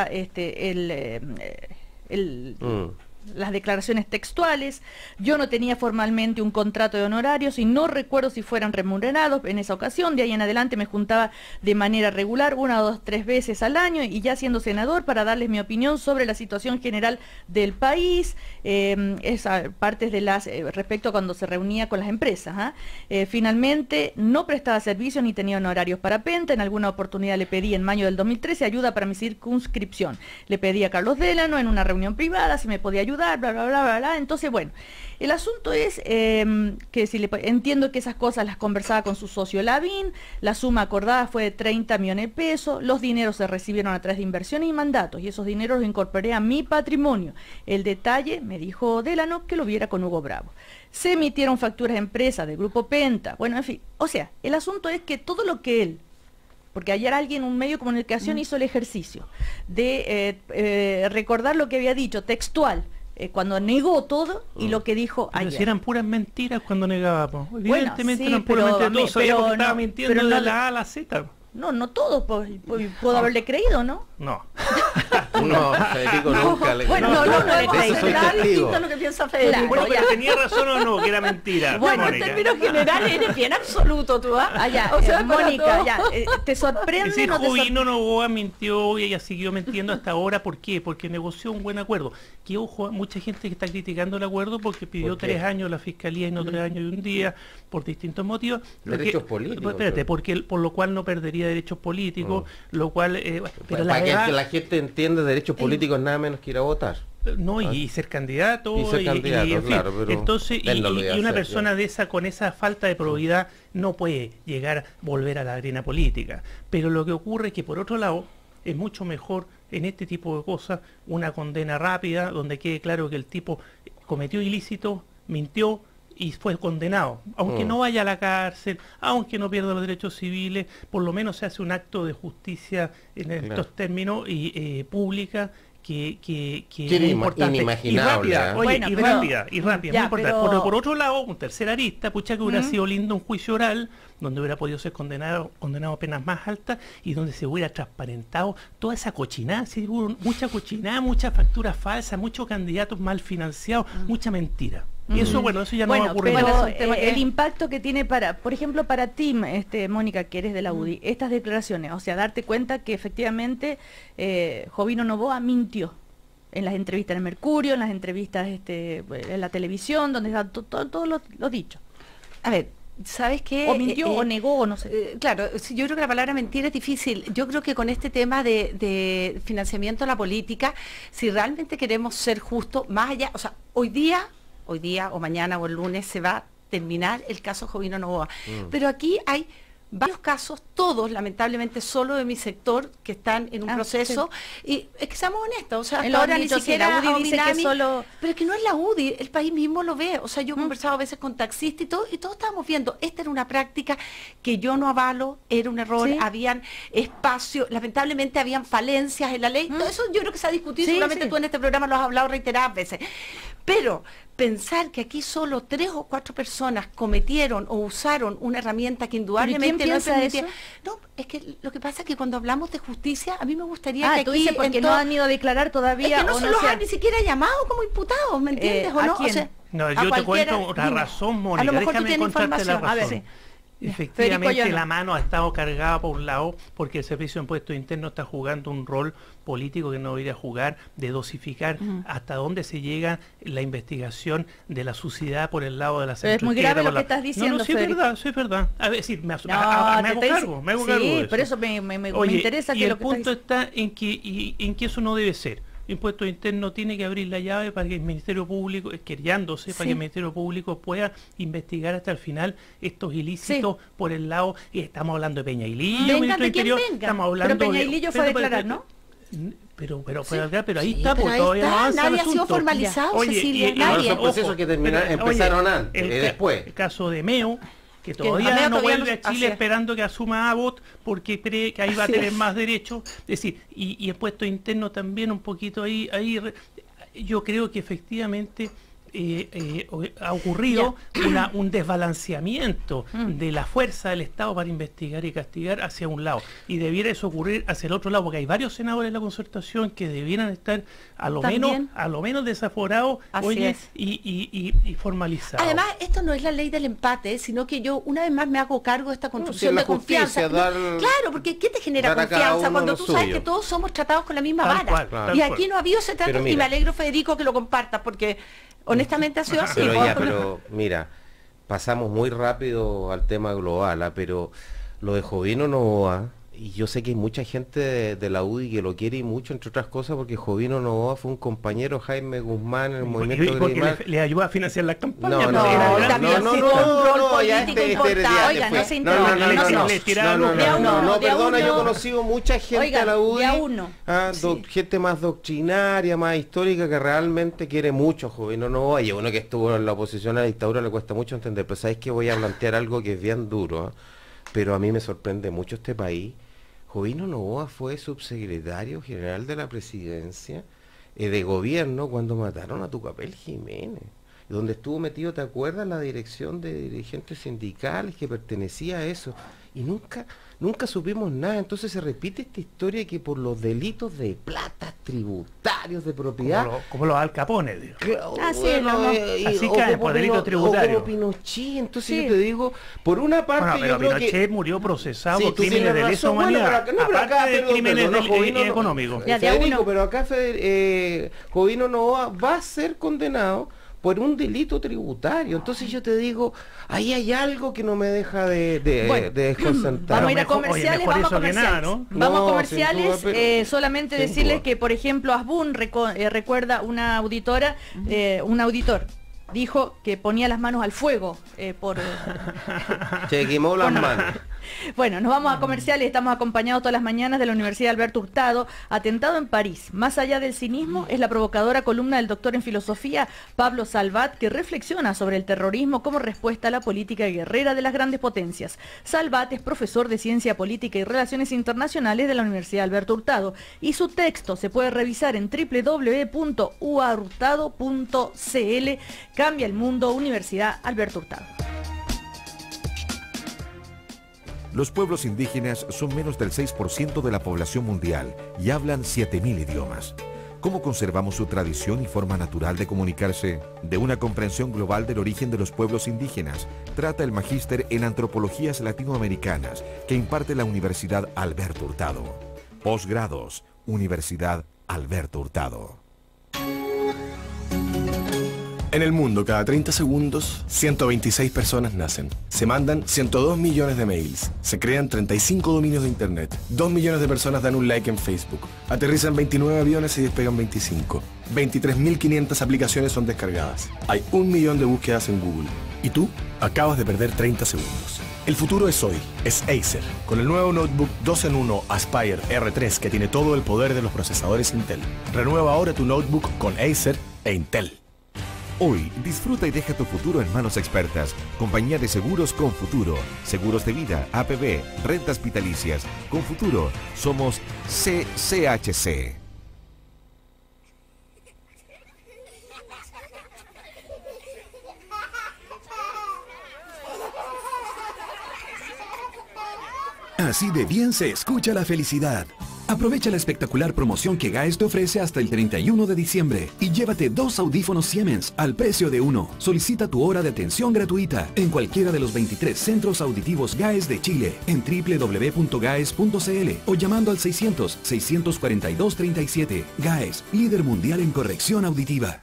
las declaraciones textuales. Yo no tenía formalmente un contrato de honorarios y no recuerdo si fueran remunerados en esa ocasión. De ahí en adelante me juntaba de manera regular 1, 2, 3 veces al año y ya siendo senador para darles mi opinión sobre la situación general del país, partes de las respecto a cuando se reunía con las empresas. Finalmente no prestaba servicios ni tenía honorarios para Penta. En alguna oportunidad le pedí en mayo del 2013 ayuda para mi circunscripción. Le pedí a Carlos Delano en una reunión privada si me podía ayudar, bla, bla, bla, bla, bla. Entonces, bueno, el asunto es que entiendo que esas cosas las conversaba con su socio Lavín, la suma acordada fue de 30 millones de pesos, los dineros se recibieron a través de inversiones y mandatos, y esos dineros los incorporé a mi patrimonio. El detalle, me dijo Delano, que lo viera con Hugo Bravo. Se emitieron facturas a empresas del Grupo Penta, bueno, en fin, o sea, el asunto es que todo lo que él, porque ayer alguien, un medio de comunicación, hizo el ejercicio de recordar lo que había dicho textual, cuando negó todo y lo que dijo Pero ayer. si eran puras mentiras cuando negaba, pues. Evidentemente sí, eran puras pero mentiras, todos sabíamos pero que estaba no- mintiendo pero de no- la A a la Z. No, no todos, puedo haberle creído, ¿no? No. No, Federico nunca le... Bueno, no le de creí. eso soy Nada testigo. distinto a lo que piensa Federico. Bueno, pero ya. tenía razón o no, que era mentira. Bueno, En Mónica. términos generales eres bien absoluto tú, ¿ah? Allá, O sea, para Mónica, todo. ya, ¿te Es sorprende decir, o no te Jovino Novoa mintió y ella siguió mintiendo hasta ahora. ¿Por qué? Porque negoció un buen acuerdo. Que ojo, mucha gente que está criticando el acuerdo porque pidió ¿Por qué? 3 años la fiscalía y no 3 años y un día, por distintos motivos. Derechos políticos, Espérate, pero- porque por lo cual no perdería derechos políticos, lo cual... pero Para que edad- la gente entienda, derechos políticos nada menos que ir a votar. No, y ser candidato, Y ser candidato, en fin. claro, pero Entonces, él no lo iba a una hacer, persona ya. de esa, con esa falta de probidad, no puede llegar a volver a la arena política. Pero lo que ocurre es que, por otro lado, es mucho mejor en este tipo de cosas una condena rápida, donde quede claro que el tipo cometió ilícito, mintió y fue condenado. Aunque no vaya a la cárcel, aunque no pierda los derechos civiles, por lo menos se hace un acto de justicia en estos términos y pública que es muy importante. inimaginable, Y rápida, ¿eh? oye, Bueno, y pero- rápida, muy ya, importante. pero- Por otro lado, un tercer arista, pucha que hubiera sido lindo un juicio oral donde hubiera podido ser condenado a penas más altas y donde se hubiera transparentado toda esa cochinada. Sí, hubo mucha cochinada, muchas facturas falsas, muchos candidatos mal financiados, mucha mentira. Y eso, bueno, eso ya no va a Bueno, ocurrir. pero Bueno, es un tema que- el impacto que tiene por ejemplo, para ti, Mónica, que eres de la UDI, estas declaraciones, o sea, darte cuenta que efectivamente Jovino Novoa mintió en las entrevistas en el Mercurio, en las entrevistas en la televisión, donde está todo lo dicho. A ver, ¿sabes qué? O mintió, o negó, o no sé. Claro, sí, yo creo que la palabra mentir es difícil. Yo creo que con este tema de financiamiento a la política, si realmente queremos ser justos, más allá, o sea, hoy día o mañana o el lunes se va a terminar el caso Jovino Novoa. Pero aquí hay varios casos, todos lamentablemente solo de mi sector, que están en un proceso, y es que seamos honestos, o sea, En hasta lo ahora han ni dicho, sí, siquiera la UDI dice que Ominami- solo- pero es que no es la UDI, el país mismo lo ve, o sea, yo he conversado a veces con taxistas y todos estábamos viendo, esta era una práctica que yo no avalo, era un error, Sí. habían espacio, lamentablemente habían falencias en la ley, todo eso yo creo que se ha discutido, Sí, seguramente sí. tú en este programa lo has hablado reiteradas veces, pero pensar que aquí solo 3 o 4 personas cometieron o usaron una herramienta que indudablemente quién no piensa permitía. eso? No, es que lo que pasa es que cuando hablamos de justicia, a mí me gustaría que Tú aquí dices porque en no todo- han ido a declarar es todavía. que no o se los se han ni siquiera llamado como imputados, ¿me entiendes ¿a o no? quién? O sea, No, a yo te cualquiera, cuento una dime. razón, A Mónica, lo mejor tú déjame tienes contarte la información. razón. A ver, Federico Efectivamente, Llano. la mano ha estado cargada por un lado porque el Servicio de Impuestos Internos está jugando un rol político que no debería jugar, de dosificar hasta dónde se llega la investigación de la suciedad por el lado de la Pero es muy grave lo que estás diciendo, No, sí es Federico. verdad, sí es verdad. A ver, sí, me hago te cargo, estoy- me hago sí, cargo de eso. por eso me Oye, interesa y que el lo que estás punto está en que eso no debe ser. Impuestos Internos tiene que abrir la llave para que el Ministerio Público, quejándose, para Sí. que el Ministerio Público pueda investigar hasta el final estos ilícitos por el lado, y estamos hablando de Peña y Lillo, Vengan Ministro de quien Interior, venga. estamos hablando Pero Peña de- y Lillo fue a pero- declarar, ¿no? Pero ahí Sí, está, pero pues ahí todavía no está, avanza el nadie ha sido asunto. formalizado, Oye, Cecilia, y nadie. Ahora son procesos ojo, que empezaron antes, después. El caso de Meo, que a todavía Meo no todavía vuelve no- a así Chile es. esperando que asuma Abbott porque cree que ahí va a Así tener es. más derechos. Es decir, y el puesto interno también un poquito ahí yo creo que efectivamente ha ocurrido un desbalanceamiento de la fuerza del Estado para investigar y castigar hacia un lado. Y debiera eso ocurrir hacia el otro lado, porque hay varios senadores de la concertación que debieran estar a lo También. menos desaforados, Así oye, es. y formalizados. Además, esto no es la ley del empate, sino que yo una vez más me hago cargo de esta construcción si la de confianza. justicia, dar- Claro, porque ¿qué te genera dar a cada confianza uno cuando lo tú sabes suyo? que todos somos tratados con la misma Tal vara? cual, tal Y cual. aquí no ha habido ese trato, Pero y mira. me alegro, Federico, que lo compartas, porque honestamente ha sido así. Pero ¿no? ya, pero mira, pasamos muy rápido al tema global, pero lo de Jovino Novoa, y yo sé que hay mucha gente de la UDI que lo quiere y mucho, entre otras cosas, porque Jovino Novoa fue un compañero Jaime Guzmán en el movimiento Y porque Grimal. le ayuda a financiar las campañas. No, pues, no, era no, gran- también no, sí, no, con un rol no, ya político este importante. día Oiga, fue. no se No, no, interrumpa, no, no no, se- no, le tiraron no, no, de a no, uno, no, de a perdona, yo he uno. conocido mucha gente Oiga, a la UDI, de a uno. gente más doctrinaria, más histórica, que realmente quiere mucho a Jovino Novoa, y uno que estuvo en la oposición a la dictadura le cuesta mucho entender, pero sabéis que voy a plantear algo que es bien duro, pero a mí me sorprende mucho este país. Jovino Novoa fue subsecretario general de la presidencia de gobierno cuando mataron a Tucapel Jiménez, donde estuvo metido, ¿te acuerdas? La dirección de dirigentes sindicales que pertenecía a eso, y nunca supimos nada. Entonces se repite esta historia que por los delitos de plata, tributarios, de propiedad, como los Al Capone, digo. Así es, ¿no? Así cae, por delito tributario. O como Pinochet. Entonces Sí. yo te digo, por una parte Bueno, pero yo creo Pinochet que... murió procesado Sí, por tú crímenes tienes de lesa razón. Bueno, humanidad, pero acá- aparte de perdón, crímenes perdón, Jovino no- económicos. Ya, de a Federico, uno. pero acá Jovino Novoa va a ser condenado por un delito tributario. Entonces yo te digo, ahí hay algo que no me deja Bueno, de desconcentrar. Vamos a ir a mejor- oye, comerciales, mejor vamos a eso que nada, comerciales. ¿no? Vamos a No, comerciales, sin duda, pero- solamente sin decirles duda. que, por ejemplo, Asbun recuerda un auditor dijo que ponía las manos al fuego por... Se quemó las manos. Bueno, nos vamos a comerciales, estamos acompañados todas las mañanas de la Universidad Alberto Hurtado. Atentado en París, más allá del cinismo, es la provocadora columna del doctor en filosofía Pablo Salvat, que reflexiona sobre el terrorismo como respuesta a la política guerrera de las grandes potencias. Salvat es profesor de Ciencia Política y Relaciones Internacionales de la Universidad Alberto Hurtado, y su texto se puede revisar en www.uahurtado.cl. Cambia el mundo, Universidad Alberto Hurtado. Los pueblos indígenas son menos del 6% de la población mundial y hablan 7.000 idiomas. ¿Cómo conservamos su tradición y forma natural de comunicarse? De una comprensión global del origen de los pueblos indígenas, trata el magíster en Antropologías Latinoamericanas que imparte la Universidad Alberto Hurtado. Posgrados, Universidad Alberto Hurtado. En el mundo, cada 30 segundos, 126 personas nacen. Se mandan 102 millones de mails. Se crean 35 dominios de internet. 2 millones de personas dan un like en Facebook. Aterrizan 29 aviones y despegan 25. 23.500 aplicaciones son descargadas. Hay 1 millón de búsquedas en Google. Y tú acabas de perder 30 segundos. El futuro es hoy. Es Acer. Con el nuevo notebook 2 en 1 Aspire R3 que tiene todo el poder de los procesadores Intel. Renueva ahora tu notebook con Acer e Intel. Hoy, disfruta y deja tu futuro en manos expertas. Compañía de Seguros con Futuro. Seguros de vida, APB, rentas vitalicias. Con Futuro, somos CCHC. Así de bien se escucha la felicidad. Aprovecha la espectacular promoción que GAES te ofrece hasta el 31 de diciembre y llévate 2 audífonos Siemens al precio de uno. Solicita tu hora de atención gratuita en cualquiera de los 23 centros auditivos GAES de Chile en www.gaes.cl o llamando al 600-642-37. GAES, líder mundial en corrección auditiva.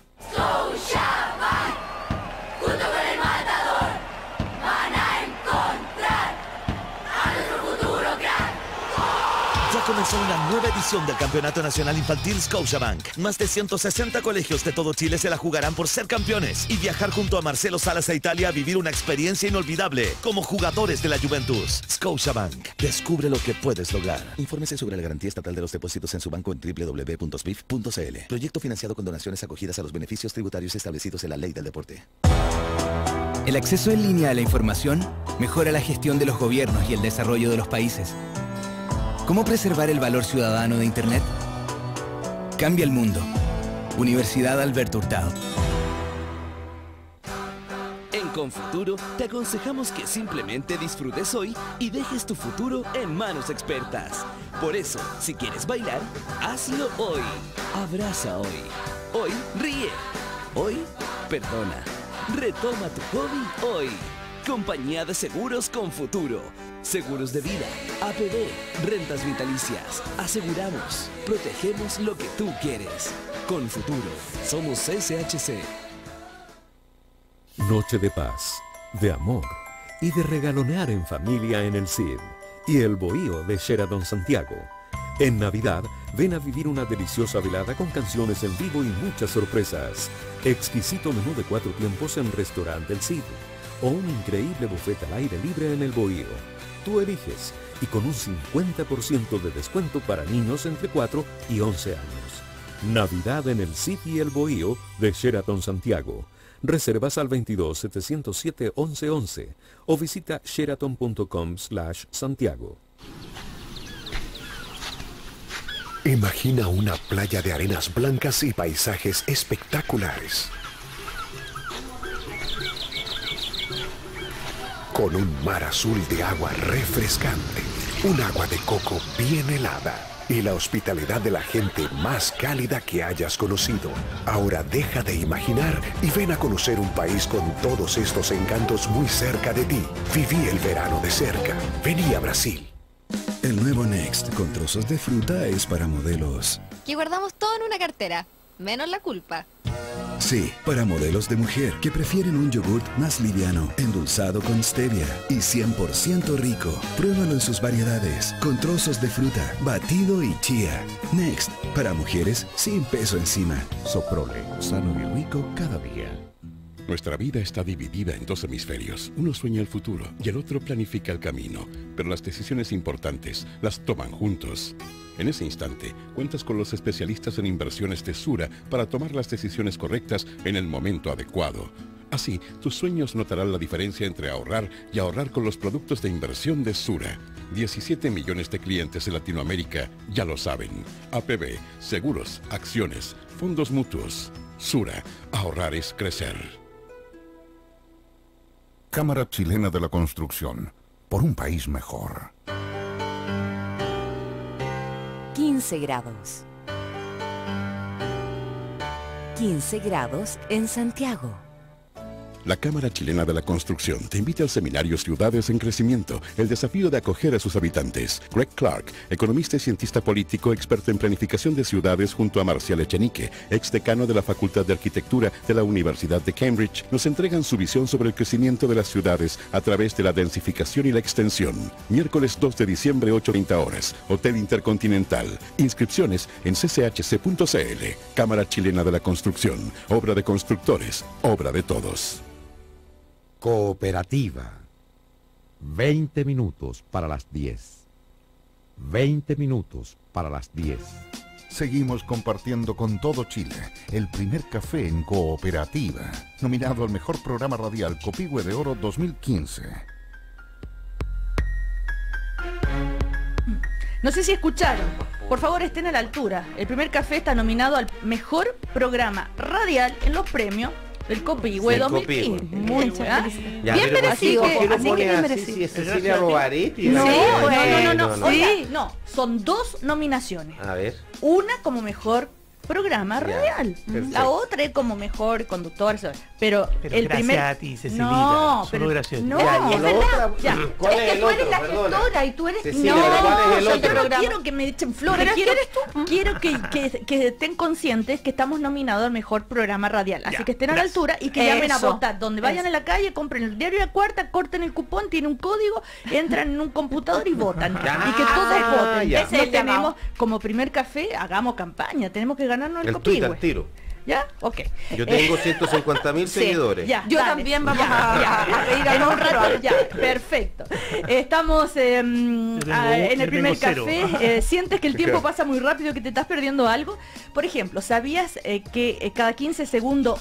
Comenzó una nueva edición del Campeonato Nacional Infantil Scotiabank. Más de 160 colegios de todo Chile se la jugarán por ser campeones y viajar junto a Marcelo Salas a Italia a vivir una experiencia inolvidable como jugadores de la Juventus. Scotiabank. Descubre lo que puedes lograr. Infórmese sobre la garantía estatal de los depósitos en su banco en www.spif.cl. Proyecto financiado con donaciones acogidas a los beneficios tributarios establecidos en la Ley del Deporte. El acceso en línea a la información mejora la gestión de los gobiernos y el desarrollo de los países. ¿Cómo preservar el valor ciudadano de Internet? Cambia el mundo. Universidad Alberto Hurtado. En Confuturo te aconsejamos que simplemente disfrutes hoy y dejes tu futuro en manos expertas. Por eso, si quieres bailar, hazlo hoy. Abraza hoy. Hoy ríe. Hoy perdona. Retoma tu hobby hoy. Compañía de Seguros Confuturo. Seguros de vida, APB, rentas vitalicias. Aseguramos, protegemos lo que tú quieres. Confuturo, somos SHC. Noche de paz, de amor y de regalonear en familia en el CID y el bohío de Sheraton Santiago. En Navidad, ven a vivir una deliciosa velada con canciones en vivo y muchas sorpresas. Exquisito menú de 4 tiempos en Restaurante El Cid o un increíble buffet al aire libre en el bohío. Tú eliges y con un 50% de descuento para niños entre 4 y 11 años. Navidad en el Cid y el bohío de Sheraton Santiago. Reservas al 22-707-1111 o visita sheraton.com/Santiago. Imagina una playa de arenas blancas y paisajes espectaculares. Con un mar azul de agua refrescante, un agua de coco bien helada y la hospitalidad de la gente más cálida que hayas conocido. Ahora deja de imaginar y ven a conocer un país con todos estos encantos muy cerca de ti. Viví el verano de cerca. Vení a Brasil. El nuevo Next con trozos de fruta es para modelos. Que guardamos todo en una cartera, menos la culpa. Sí, para modelos de mujer que prefieren un yogurt más liviano, endulzado con stevia y 100% rico. Pruébalo en sus variedades, con trozos de fruta, batido y chía. Next, para mujeres sin peso encima. Soprole, sano y rico cada día. Nuestra vida está dividida en 2 hemisferios. Uno sueña el futuro y el otro planifica el camino. Pero las decisiones importantes las toman juntos. En ese instante, cuentas con los especialistas en inversiones de Sura para tomar las decisiones correctas en el momento adecuado. Así, tus sueños notarán la diferencia entre ahorrar y ahorrar con los productos de inversión de Sura. 17 millones de clientes en Latinoamérica ya lo saben. APB, seguros, acciones, fondos mutuos. Sura, ahorrar es crecer. Cámara Chilena de la Construcción, por un país mejor. 15 grados. 15 grados en Santiago. La Cámara Chilena de la Construcción te invita al seminario Ciudades en Crecimiento, el desafío de acoger a sus habitantes. Greg Clark, economista y cientista político, experto en planificación de ciudades, junto a Marcial Echenique, ex decano de la Facultad de Arquitectura de la Universidad de Cambridge, nos entregan su visión sobre el crecimiento de las ciudades a través de la densificación y la extensión. Miércoles 2 de diciembre, 8:30 horas, Hotel Intercontinental. Inscripciones en cchc.cl. Cámara Chilena de la Construcción, obra de constructores, obra de todos. Cooperativa. 20 minutos para las 10. 20 minutos para las 10. Seguimos compartiendo con todo Chile el primer café en cooperativa, nominado al mejor programa radial Copihue de Oro 2015. No sé si escucharon. Por favor, estén a la altura. El primer café está nominado al mejor programa radial en los premios El Copihue El 2015. Copihue. Muchas Ya, bien pero merecido. ¿por qué lo Así pone que bien así? merecido. Si es Cecilia Rovaretti. No, Bueno, no. Oiga, no, son 2 nominaciones. A ver. Una como mejor programa radial. perfecto. La otra es como mejor conductor. Pero el gracias primer... a ti, Cecilita. No, Solo pero... gracias a ti. No, Ya, y es el verdad. otro, Ya. ¿cuál Es es que el tú eres otro? la Perdona. gestora y tú eres... Cecilia, ¿cuál es el yo otro? no quiero que me echen flores, Pero quiero que estén conscientes que estamos nominados al mejor programa radial, así Ya, que estén a la gracias. altura y que llamen a Eso. votar, donde vayan a la calle, compren el diario de la Cuarta, corten el cupón, tiene un código, entran en un computador y votan, Ya, y que todos voten. ya. Ese es el tenemos como primer café, hagamos campaña, tenemos que ganarnos el El tuit al Copihue. tiro. ¿Ya? Ok. Yo tengo 150.000 Sí, seguidores. ya, Yo dale. también vamos Ya, a pedir en un a rato, ya, perfecto. Estamos en el primer cero. café. ¿Sientes que el tiempo pasa muy rápido, que te estás perdiendo algo? Por ejemplo, ¿sabías que cada 15 segundos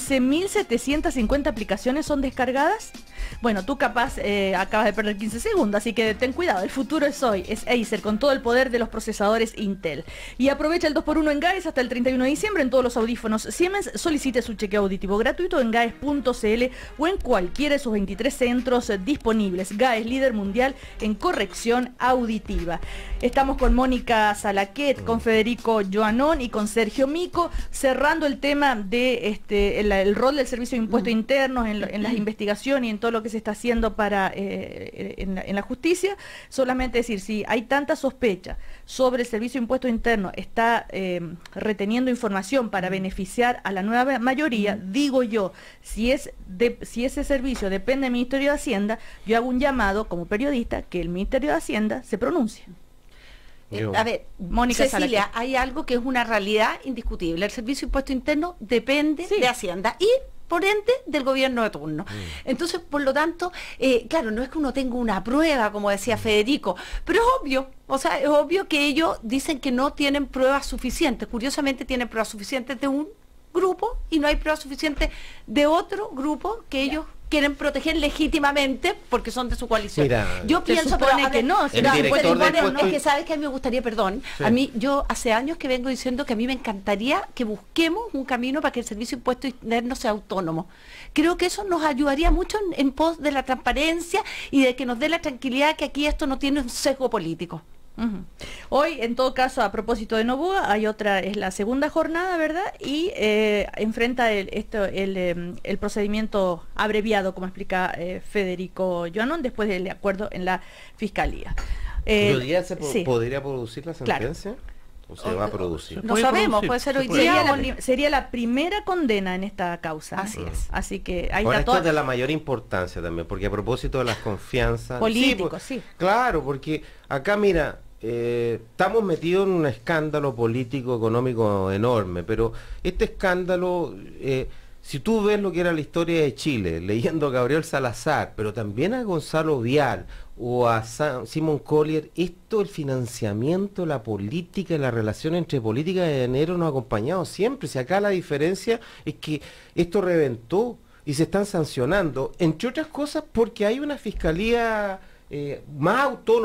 11.750 aplicaciones son descargadas? Bueno, tú capaz acabas de perder 15 segundos, así que ten cuidado. El futuro es hoy, es Acer, con todo el poder de los procesadores Intel. Y aprovecha el 2x1 en GAES hasta el 31 de diciembre en todos los audífonos Siemens. Solicite su chequeo auditivo gratuito en gaes.cl o en cualquiera de sus 23 centros disponibles. GAES, líder mundial en corrección auditiva. Estamos con Mónica Salaquet, con Federico Joanón y con Sergio Mico, cerrando el tema de el rol del Servicio de Impuestos Internos en las investigaciones y en todo lo que se está haciendo para en la justicia. Solamente decir, si hay tanta sospecha sobre el Servicio de Impuestos Internos, está reteniendo información para beneficiar a la nueva mayoría, digo yo, si ese servicio depende del Ministerio de Hacienda, yo hago un llamado como periodista que el Ministerio de Hacienda se pronuncie. A ver, Mónica Cecilia, Salaquet. hay algo que es una realidad indiscutible. El Servicio de Impuesto Interno depende de Hacienda y, por ende, del gobierno de turno. Entonces, por lo tanto, claro, no es que uno tenga una prueba, como decía Federico, pero es obvio. O sea, es obvio que ellos dicen que no tienen pruebas suficientes. Curiosamente, tienen pruebas suficientes de un grupo y no hay pruebas suficientes de otro grupo que ellos quieren proteger legítimamente porque son de su coalición. Mira, yo se pienso supone pero, a que ver, no, el director del es puesto- que sabes que a mí me gustaría, perdón, Sí. a mí yo hace años que vengo diciendo que a mí me encantaría que busquemos un camino para que el Servicio de Impuestos Internos sea autónomo. Creo que eso nos ayudaría mucho en pos de la transparencia y de que nos dé la tranquilidad que aquí esto no tiene un sesgo político. Ujú. Hoy, en todo caso, a propósito de Novoa, hay otra, es la segunda jornada, ¿verdad? Y enfrenta el procedimiento abreviado, como explica Federico Joanón, después del acuerdo en la Fiscalía. ¿Hoy día se sí. podría producir la Claro. sentencia? ¿O se va a producir? No sabemos, puede ser hoy día o Sería la primera condena en esta causa. Así es. Así que ahí Ahora, está esto todo. es de la mayor importancia también, porque a propósito de las confianzas... Políticos, pues, sí. Claro, porque acá, mira, estamos metidos en un escándalo político, económico enorme, pero este escándalo... si tú ves lo que era la historia de Chile, leyendo a Gabriel Salazar, pero también a Gonzalo Vial o a Simon Collier, esto, el financiamiento, la política, la relación entre política y dinero nos ha acompañado siempre. Si acá la diferencia es que esto reventó y se están sancionando, entre otras cosas porque hay una fiscalía más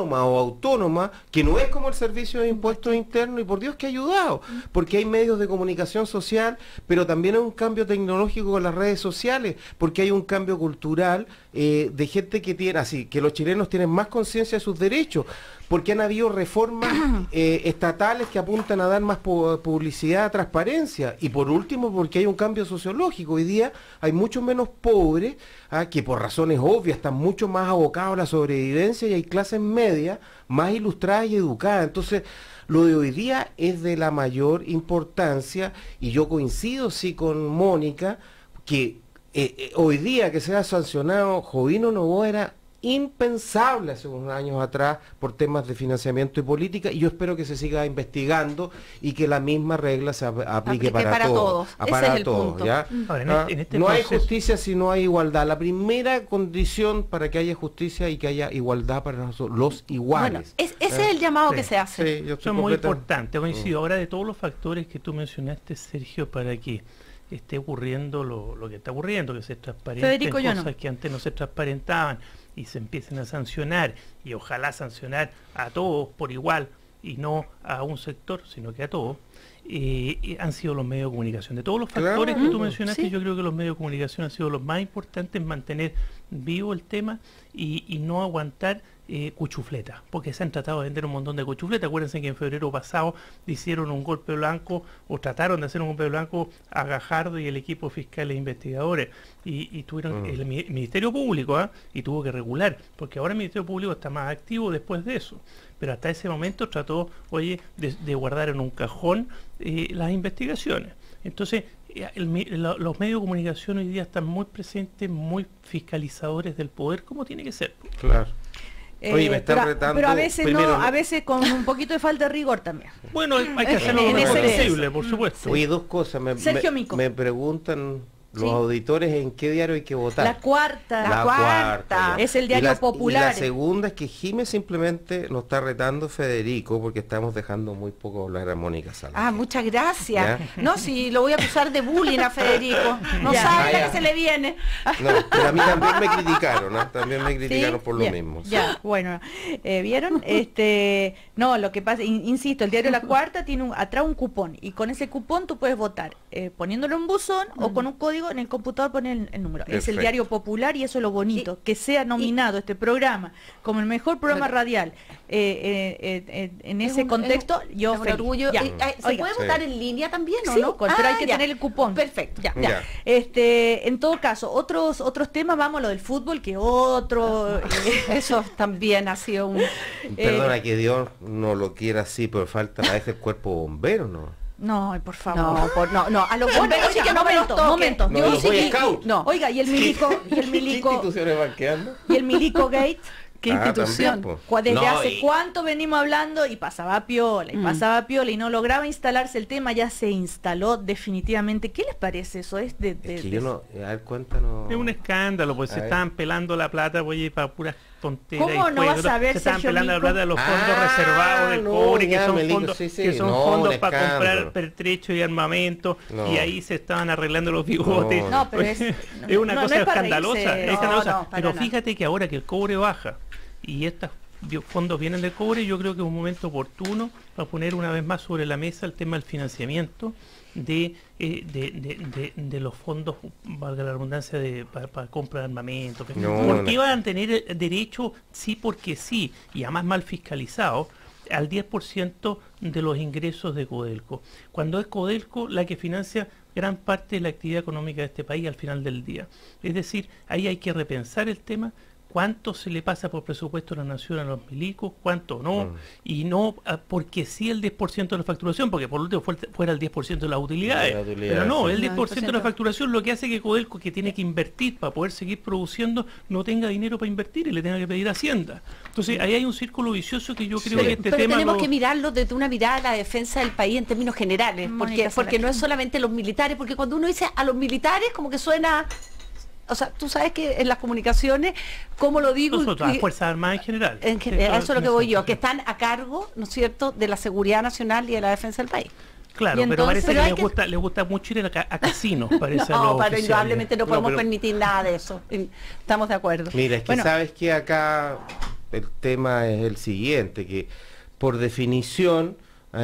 autónoma, que no es como el Servicio de Impuestos Internos, y por Dios que ha ayudado, porque hay medios de comunicación social, pero también hay un cambio tecnológico con las redes sociales, porque hay un cambio cultural de gente que tiene, así, que los chilenos tienen más conciencia de sus derechos, porque han habido reformas estatales que apuntan a dar más publicidad, transparencia, y por último porque hay un cambio sociológico. Hoy día hay mucho menos pobres, que por razones obvias están mucho más abocados a la sobrevivencia, y hay clases medias más ilustradas y educadas. Entonces, lo de hoy día es de la mayor importancia, y yo coincido sí con Mónica, que hoy día que sea sancionado Jovino Novoa era impensable hace unos años atrás por temas de financiamiento y política, y yo espero que se siga investigando y que la misma regla se aplique para todos. Ese Para es el todos, punto. ¿ya? Ahora, en este no hay proceso- justicia si no hay igualdad. La primera condición para que haya justicia y que haya igualdad para los iguales. Bueno, ese es el llamado que se hace. Sí, yo estoy Eso es muy completamente- importante. Coincido. Ahora, de todos los factores que tú mencionaste, Sergio, para que esté ocurriendo lo que está ocurriendo, que se transparenten Federico, yo no. cosas que antes no se transparentaban y se empiecen a sancionar, y ojalá sancionar a todos por igual y no a un sector, sino que a todos. han sido los medios de comunicación. De todos los factores que tú mencionaste, yo creo que los medios de comunicación han sido los más importantes en mantener vivo el tema y no aguantar cuchufleta, porque se han tratado de vender un montón de cuchufleta. Acuérdense que en febrero pasado hicieron un golpe blanco, o trataron de hacer un golpe blanco a Gajardo y el equipo fiscal e investigadores, y tuvieron el Ministerio Público, y tuvo que regular, porque ahora el Ministerio Público está más activo después de eso, pero hasta ese momento trató, de guardar en un cajón las investigaciones. Entonces, los medios de comunicación hoy día están muy presentes, muy fiscalizadores del poder, como tiene que ser. Claro. Oye, me están retando. Pero a veces a veces con un poquito de falta de rigor también. Bueno, hay que hacerlo lo mejor posible, por supuesto. Oye, dos cosas. Me preguntan los auditores en qué diario hay que votar. La Cuarta. La Cuarta. Es el diario popular. Y la segunda es que Jiménez simplemente nos está retando Federico porque estamos dejando muy poco hablar a Mónica Salas. Muchas gracias. ¿Ya? No, si lo voy a acusar de bullying a Federico. No sabe que se le viene. No, pero a mí también me criticaron, ¿no? También me criticaron por lo mismo. Ya, bueno, ¿vieron? No, lo que pasa, insisto, el diario La Cuarta tiene atrás un cupón, y con ese cupón tú puedes votar poniéndolo en buzón o con un código en el computador, poner el número. Perfecto. Es el diario popular, y eso es lo bonito, que sea nominado este programa como el mejor programa radial en ese contexto. Yo feliz. Orgullo. ¿Se puede votar en línea también o no? Pero hay que tener el cupón. Perfecto. Ya. En todo caso, otros temas, vamos a lo del fútbol, que otro eso también ha sido un perdona que Dios no lo quiera así, pero falta a veces el cuerpo bombero, ¿no? No, por favor. No, a los bomberos sí que no me los toquen. Momento. No, los Boy Scouts. No. Oiga, y el milico, ¿Qué instituciones van quedando? Y el milico gate. ¿Qué institución? También, desde hace cuánto venimos hablando, y pasaba piola, y no lograba instalarse el tema, ya se instaló definitivamente. ¿Qué les parece eso? Es que yo no, a ver, cuéntanos. Es un escándalo, pues se estaban pelando la plata, para puras tonteras. ¿Cómo no vas a ver, se estaban pelando la plata de los fondos reservados del cobre, que son fondos para comprar pertrechos y armamento, y ahí se estaban arreglando los bigotes. No, pero es una cosa escandalosa. Pero fíjate que ahora que el cobre baja y estos fondos vienen de cobre, yo creo que es un momento oportuno para poner una vez más sobre la mesa el tema del financiamiento de los fondos, valga la redundancia, para compra de armamento, porque iban a tener derecho, sí porque sí, y además mal fiscalizado, al 10% de los ingresos de Codelco, cuando es Codelco la que financia gran parte de la actividad económica de este país al final del día. Es decir, ahí hay que repensar el tema. ¿Cuánto se le pasa por presupuesto a la nación a los milicos? ¿Cuánto no? Y no porque sí el 10% de la facturación, porque por último fuera el 10% de las utilidades. Pero no, el 10% de la facturación lo que hace que Codelco, que tiene que invertir para poder seguir produciendo, no tenga dinero para invertir y le tenga que pedir a Hacienda. Entonces ahí hay un círculo vicioso que yo creo que este tema... tenemos que mirarlo desde una mirada a la defensa del país en términos generales, porque no es solamente los militares, porque cuando uno dice a los militares como que suena... O sea, tú sabes que en las comunicaciones, ¿cómo lo digo? Nosotros, las Fuerzas Armadas en general. Eso es lo que voy yo, que están a cargo, ¿no es cierto?, de la seguridad nacional y de la defensa del país. Claro, pero parece que les gusta mucho ir a casinos, parece. No, pero indudablemente no podemos permitir nada de eso. Estamos de acuerdo. Mira, es que sabes que acá el tema es el siguiente, que por definición...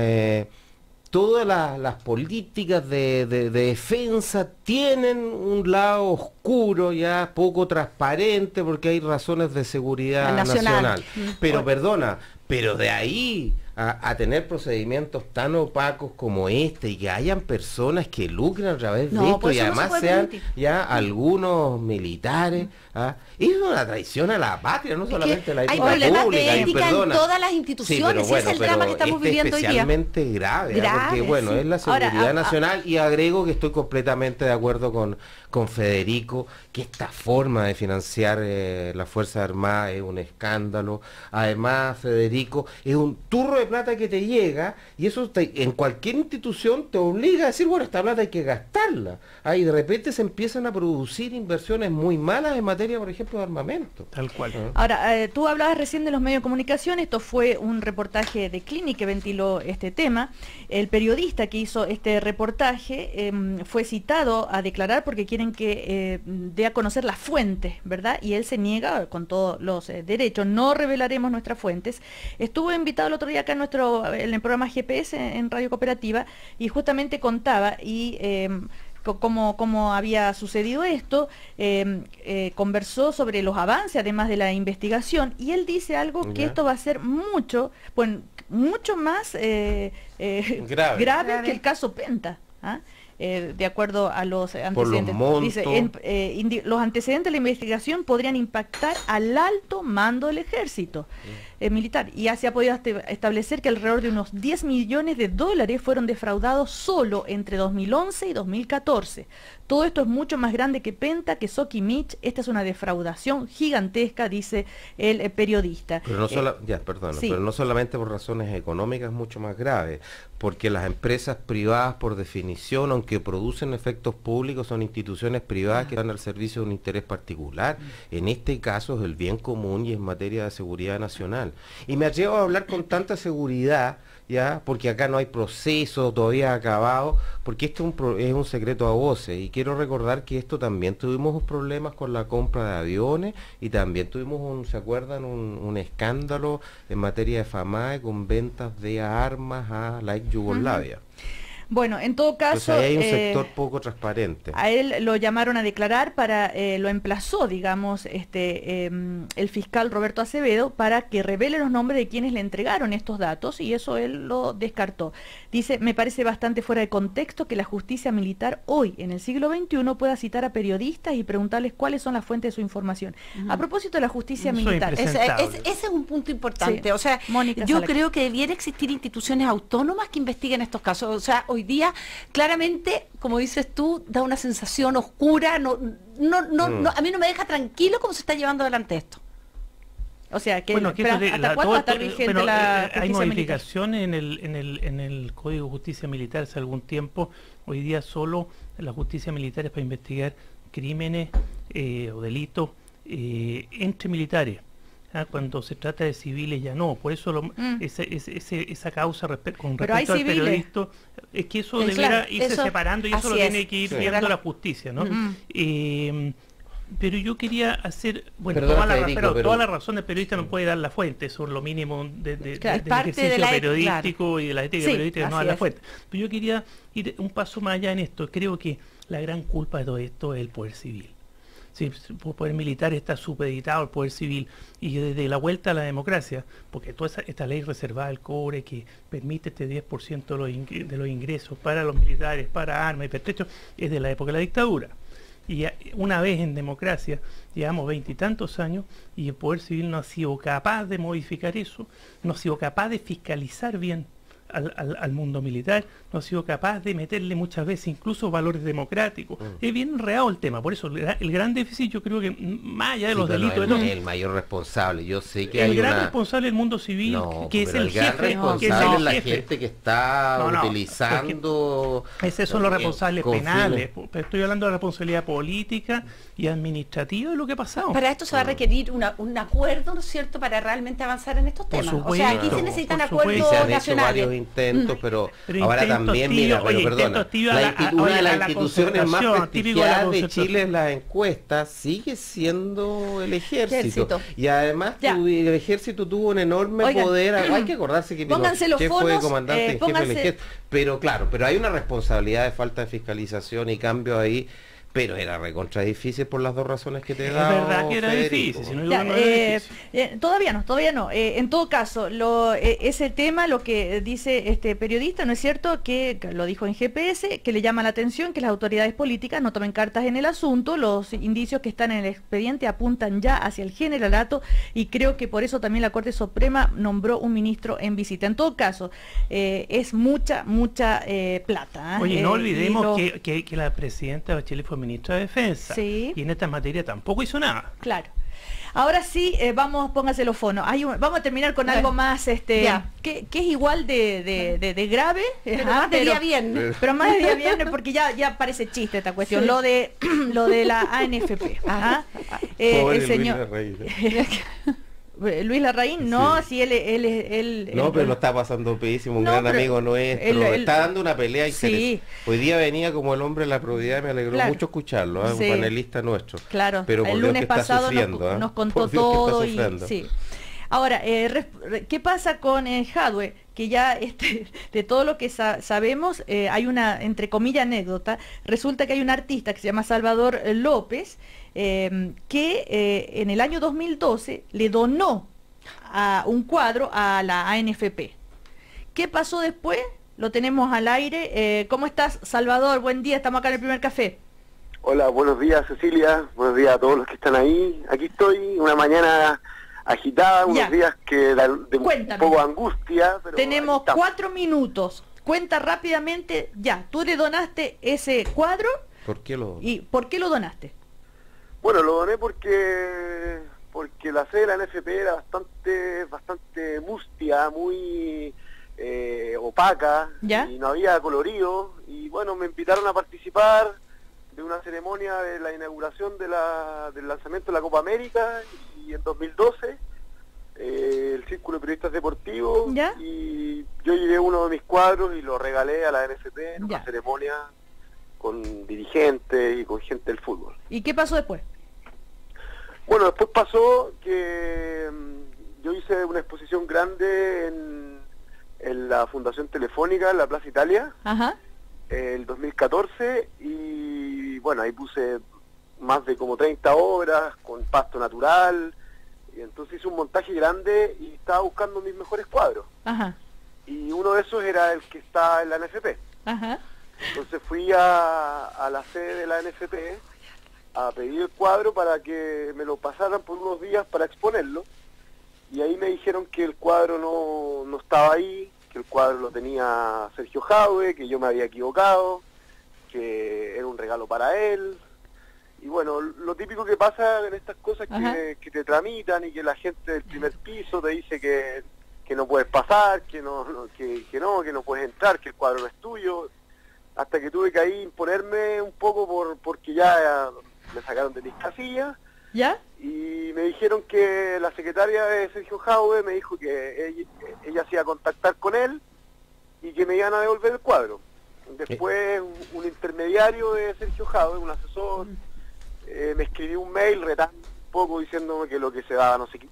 todas las políticas de defensa tienen un lado oscuro, ya poco transparente, porque hay razones de seguridad nacional. Pero perdona, pero de ahí a tener procedimientos tan opacos como este, y que hayan personas que lucren a través de esto, y además sean ya algunos militares, es una traición a la patria, no solamente a la ética pública. Hay problemas de ética en todas las instituciones, ese es el drama que estamos viviendo hoy día. Especialmente grave, porque bueno, es la seguridad nacional, y agrego que estoy completamente de acuerdo con Federico, que esta forma de financiar las Fuerzas Armadas es un escándalo. Además, Federico, es un turro de plata que te llega, y eso en cualquier institución te obliga a decir, bueno, esta plata hay que gastarla. Y de repente se empiezan a producir inversiones muy malas en materia, por ejemplo, de armamento. Tal cual. Ahora, tú hablabas recién de los medios de comunicación. Esto fue un reportaje de Clinic que ventiló este tema. El periodista que hizo este reportaje fue citado a declarar porque quieren que dé a conocer las fuentes, ¿verdad? Y él se niega con todos los derechos. No revelaremos nuestras fuentes. Estuvo invitado el otro día acá acá en el programa GPS en Radio Cooperativa, y justamente contaba cómo había sucedido esto, conversó sobre los avances además de la investigación, y él dice algo que esto va a ser mucho más grave que el caso Penta, ¿ah? De acuerdo a los antecedentes. Dice, los antecedentes de la investigación podrían impactar al alto mando del ejército militar, y ya se ha podido establecer que alrededor de unos 10 millones de dólares fueron defraudados solo entre 2011 y 2014. Todo esto es mucho más grande que Penta, que Soquimich. Esta es una defraudación gigantesca, dice el periodista. Pero no solamente por razones económicas, mucho más grave, porque las empresas privadas, por definición, aunque producen efectos públicos, son instituciones privadas que están al servicio de un interés particular. En este caso es el bien común y es materia de seguridad nacional. Y me atrevo a hablar con tanta seguridad, ya, porque acá no hay proceso todavía acabado, porque esto es un secreto a voces, y quiero recordar que esto también tuvimos problemas con la compra de aviones, y también tuvimos ¿se acuerdan? Un escándalo en materia de FAMAE con ventas de armas a la ex Yugoslavia. Bueno, en todo caso, entonces, hay un sector poco transparente. A él lo llamaron a declarar lo emplazó, digamos, el fiscal Roberto Acevedo, para que revele los nombres de quienes le entregaron estos datos, y eso él lo descartó. Dice, me parece bastante fuera de contexto que la justicia militar hoy, en el siglo XXI, pueda citar a periodistas y preguntarles cuáles son las fuentes de su información. A propósito de la justicia militar. Ese es un punto importante. Sí. O sea, Mónica yo creo que debiera existir instituciones autónomas que investiguen estos casos. O sea, hoy día, claramente, como dices tú, da una sensación oscura, a mí no me deja tranquilo cómo se está llevando adelante esto. O sea, que bueno, ¿hasta cuándo va a estar vigente la justicia hay militar? modificaciones en el Código de Justicia Militar hace algún tiempo. Hoy día solo la justicia militar es para investigar crímenes o delitos entre militares. Cuando se trata de civiles ya no, por eso esa causa con respecto al periodista, es que eso deberá irse separando, y eso lo tiene que ir viendo la justicia, ¿no? Pero yo quería hacer, toda la razón del periodista no puede dar la fuente, eso es lo mínimo del ejercicio periodístico y de la ética periodística, no dar la fuente. Pero yo quería ir un paso más allá en esto. Creo que la gran culpa de todo esto es el poder civil. Sí, el poder militar está supeditado al poder civil, y desde la vuelta a la democracia, porque toda esta ley reservada del cobre que permite este 10% de los ingresos para los militares, para armas y pertrechos, es de la época de la dictadura. Y una vez en democracia, llevamos 20 y tantos años, y el poder civil no ha sido capaz de modificar eso, no ha sido capaz de fiscalizar bien al mundo militar, no ha sido capaz de meterle muchas veces incluso valores democráticos. Es bien enredado el tema, por eso el gran déficit, yo creo que más allá de los delitos... el mayor responsable, yo sé que el gran responsable del mundo civil, que es el jefe, responsable es la gente que está utilizando... Esos son los responsables penales, pero estoy hablando de la responsabilidad política y administrativa de lo que ha pasado. Para esto se va a requerir un acuerdo, ¿no es cierto?, para realmente avanzar en estos temas. Supuesto, o sea, aquí se necesitan acuerdos nacionales. Intentos, pero ahora también, mira, perdona, una de las instituciones más prestigiadas de Chile en las encuestas sigue siendo el ejército. Y además el ejército tuvo un enorme poder. Hay que acordarse que Pinochet fue comandante en jefe del ejército. Pero claro, pero hay una responsabilidad de falta de fiscalización y cambio ahí. Pero era recontra difícil por las dos razones que te he dado. Es verdad que era difícil. Si no, todavía no. En todo caso, ese tema, lo que dice este periodista, ¿no es cierto? Que lo dijo en GPS, que le llama la atención que las autoridades políticas no tomen cartas en el asunto. Los indicios que están en el expediente apuntan ya hacia el generalato, y creo que por eso también la Corte Suprema nombró un ministro en visita. En todo caso, es mucha plata. Oye, no olvidemos que la presidenta Bachelet fue ministra de Defensa, y en esta materia tampoco hizo nada. Claro. Ahora sí, póngase los fonos. Vamos a terminar con algo más, que es igual de grave. Pero más de día viernes. Pero más de día viernes, porque ya parece chiste esta cuestión. Lo de la ANFP. El señor Luis Larraín, no, si él no, pero lo está pasando pésimo, un gran amigo nuestro, está dando una pelea interesante. Hoy día venía como el hombre de la probidad, me alegró mucho escucharlo, un panelista nuestro. Claro, pero el lunes pasado nos contó todo. Ahora, ¿qué pasa con Jadwe? Que ya de todo lo que sabemos, hay una, entre comillas, anécdota. Resulta que hay un artista que se llama Salvador López, que en el año 2012 le donó un cuadro a la ANFP. ¿Qué pasó después? Lo tenemos al aire. ¿Cómo estás, Salvador? Buen día, estamos acá en el primer café. Hola, buenos días, Cecilia. Buenos días a todos los que están ahí. Aquí estoy, una mañana agitada, unos días que de un poco angustia. Pero tenemos 4 minutos. Cuenta rápidamente, ya. ¿Tú le donaste ese cuadro? ¿Por qué lo donaste? ¿Y por qué lo donaste? Bueno, lo doné porque la sede de la NFP era bastante mustia, muy opaca, ¿ya? Y no había colorido, y bueno, me invitaron a participar de una ceremonia de la inauguración del lanzamiento de la Copa América, y en 2012 el Círculo de Periodistas Deportivos, ¿ya? Y yo llevé uno de mis cuadros y lo regalé a la NFP en ¿ya? una ceremonia con dirigentes y con gente del fútbol. ¿Y qué pasó después? Bueno, después pasó que yo hice una exposición grande en la Fundación Telefónica, en la Plaza Italia, ajá, el 2014, y bueno, ahí puse más de como 30 obras con pasto natural, y entonces hice un montaje grande y estaba buscando mis mejores cuadros. Ajá. Y uno de esos era el que está en la NFP. Ajá. Entonces fui a la sede de la NFP a pedir el cuadro para que me lo pasaran por unos días para exponerlo, y ahí me dijeron que el cuadro no estaba ahí, que el cuadro lo tenía Sergio Jadwe, que yo me había equivocado, que era un regalo para él. Y bueno, lo típico que pasa en estas cosas que te tramitan y que la gente del primer piso te dice que no puedes pasar, que no puedes entrar, que el cuadro no es tuyo, hasta que tuve que ahí imponerme un poco porque ya me sacaron de mis casillas. ¿Ya? Y me dijeron que la secretaria de Sergio Jadwe me dijo que ella se iba a contactar con él y que me iban a devolver el cuadro. Después un intermediario de Sergio Jadwe, un asesor, me escribió un mail retando un poco diciéndome que lo que se daba no se quita.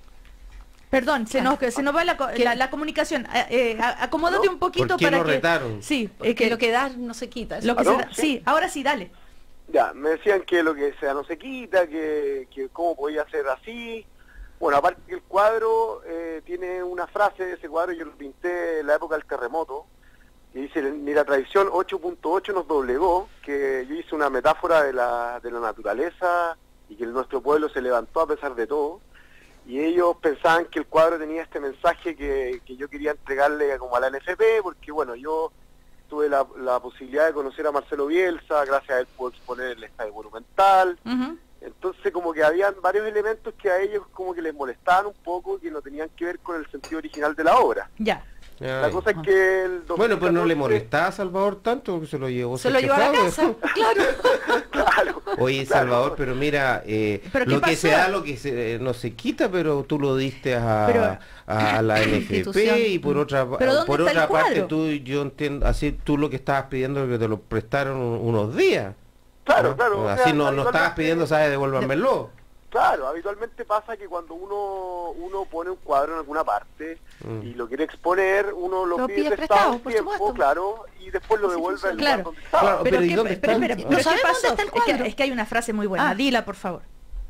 Perdón, se nos va la comunicación. Acomódate un poquito. ¿Por qué para lo que retaron? Sí, que lo que da no se quita. Lo que se da, sí, ahora sí, dale. Ya, me decían que lo que sea no se quita, que cómo podía ser así. Bueno, aparte que el cuadro tiene una frase de ese cuadro, yo lo pinté en la época del terremoto, que dice, ni la tradición 8.8 nos doblegó, que yo hice una metáfora de la naturaleza y que nuestro pueblo se levantó a pesar de todo, y ellos pensaban que el cuadro tenía este mensaje que yo quería entregarle como a la NFP, porque bueno, yo tuve la posibilidad de conocer a Marcelo Bielsa, gracias a él pude exponer el Estadio Monumental. Entonces como que habían varios elementos que a ellos como que les molestaban un poco, que no tenían que ver con el sentido original de la obra. Ya. La cosa es que el 2014... Bueno, pues no le molestaba a Salvador tanto porque se lo llevó a la casa, claro. Claro. Oye, Salvador, pero mira, lo que se da, lo que no se quita, pero tú lo diste a la NFP y por otra parte yo entiendo, así tú lo que estabas pidiendo es que te lo prestaron unos días. Claro, claro. Así no estabas pidiendo, ¿sabes? Devuélvamelo. Claro, habitualmente pasa que cuando uno pone un cuadro en alguna parte y lo quiere exponer, uno lo pide prestado un tiempo, claro, y después lo devuelve al lugar donde estaba. Claro, pero ¿y dónde está? No sabemos dónde está el cuadro. Es que hay una frase muy buena, dila por favor.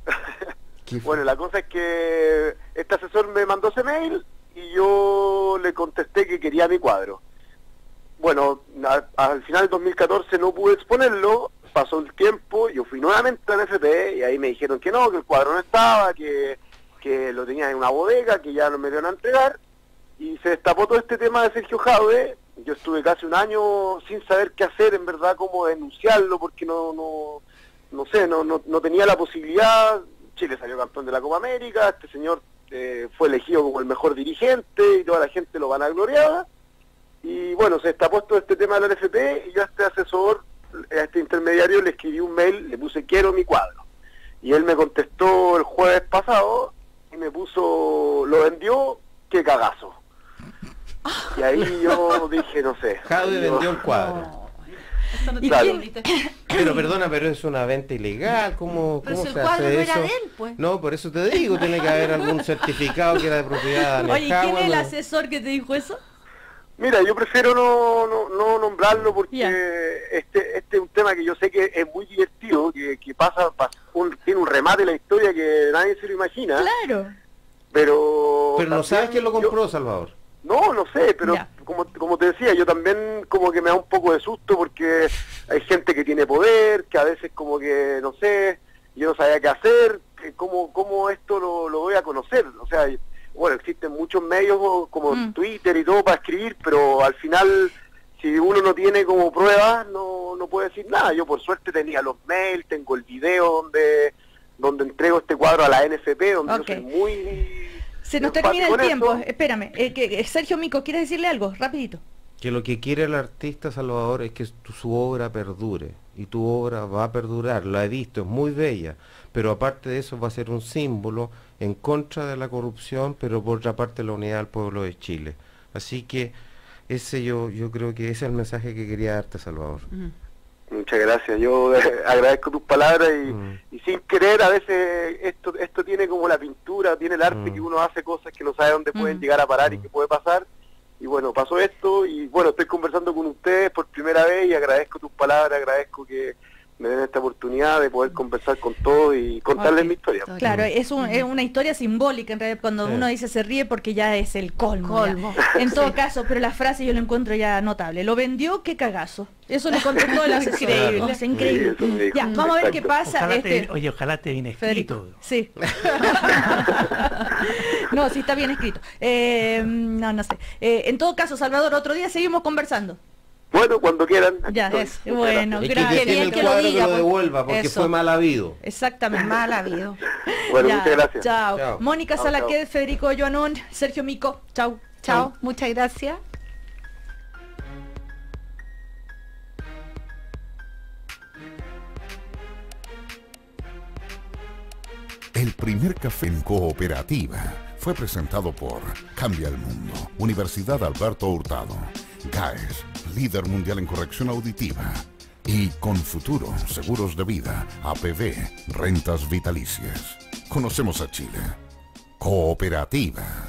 Bueno, la cosa es que este asesor me mandó ese mail y yo le contesté que quería mi cuadro. Bueno, al final del 2014 no pude exponerlo. Pasó el tiempo, yo fui nuevamente a la NFP y ahí me dijeron que no, que el cuadro no estaba, que lo tenía en una bodega, que ya no me iban a entregar, y se destapó todo este tema de Sergio Jadwe. Yo estuve casi un año sin saber qué hacer, en verdad, cómo denunciarlo, porque no tenía la posibilidad. Chile salió campeón de la Copa América, este señor fue elegido como el mejor dirigente y toda la gente lo vanagloriaba, y bueno, se destapó todo este tema de la NFP y yo a este asesor, a este intermediario, le escribí un mail, le puse quiero mi cuadro, y él me contestó el jueves pasado y me puso, lo vendió, qué cagazo. Y ahí yo dije, no sé, Jadwe vendió el cuadro. ¿Y claro. Pero perdona, pero es una venta ilegal, ¿cómo Pero si el se cuadro hace no eso? era de él, pues. No, por eso te digo, tiene que haber algún certificado que era de propiedad de Oye, ¿quién es el no. asesor que te dijo eso? Mira, yo prefiero no nombrarlo porque este es un tema que yo sé que es muy divertido, que tiene un remate la historia que nadie se lo imagina. Claro. Pero no sabes quién lo compró, Salvador. No sé, pero como te decía, yo también como que me da un poco de susto porque hay gente que tiene poder, que a veces como que, no sé, yo no sabía qué hacer, cómo esto lo voy a conocer. O sea, bueno, existen muchos medios como Twitter y todo para escribir, pero al final, si uno no tiene como pruebas, no puede decir nada. Yo por suerte tenía los mails, tengo el video donde entrego este cuadro a la NFP, donde yo soy muy... Se nos termina el tiempo, espérame. Sergio Mico, ¿quieres decirle algo? Rapidito. Que lo que quiere el artista, Salvador, es que su obra perdure. Y tu obra va a perdurar, la he visto, es muy bella. Pero aparte de eso va a ser un símbolo en contra de la corrupción, pero por otra parte la unidad del pueblo de Chile. Así que yo creo que ese es el mensaje que quería darte, Salvador. Muchas gracias, yo agradezco tus palabras y sin querer a veces esto tiene como la pintura, tiene el arte que uno hace cosas que no sabe dónde pueden llegar a parar y qué puede pasar. Y bueno, pasó esto y bueno, estoy conversando con ustedes por primera vez y agradezco tus palabras, agradezco que me den esta oportunidad de poder conversar con todos y contarles mi historia. Claro, es una historia simbólica, en realidad, cuando uno dice se ríe porque ya es el colmo. En todo caso, pero la frase yo la encuentro ya notable. Lo vendió, qué cagazo. Eso le contestó el asesor. Increíble. Es increíble. Ya, vamos a ver qué pasa. Ojalá te viene escrito. Sí. No, sí está bien escrito. No sé. En todo caso, Salvador, otro día seguimos conversando. Bueno, cuando quieran. Ya es. Bueno, gracias. Que el cuadro que lo devuelva porque fue mal habido. Exactamente. Mal habido. Bueno, muchas gracias. Chao. Mónica Salaquet, Federico Joanón, Sergio Mico. Chao. Chao. Muchas gracias. El primer café en Cooperativa fue presentado por Cambia el Mundo, Universidad Alberto Hurtado, GAES, líder mundial en corrección auditiva, y Confuturo, seguros de vida, APV, rentas vitalicias. Conocemos a Chile. Cooperativa.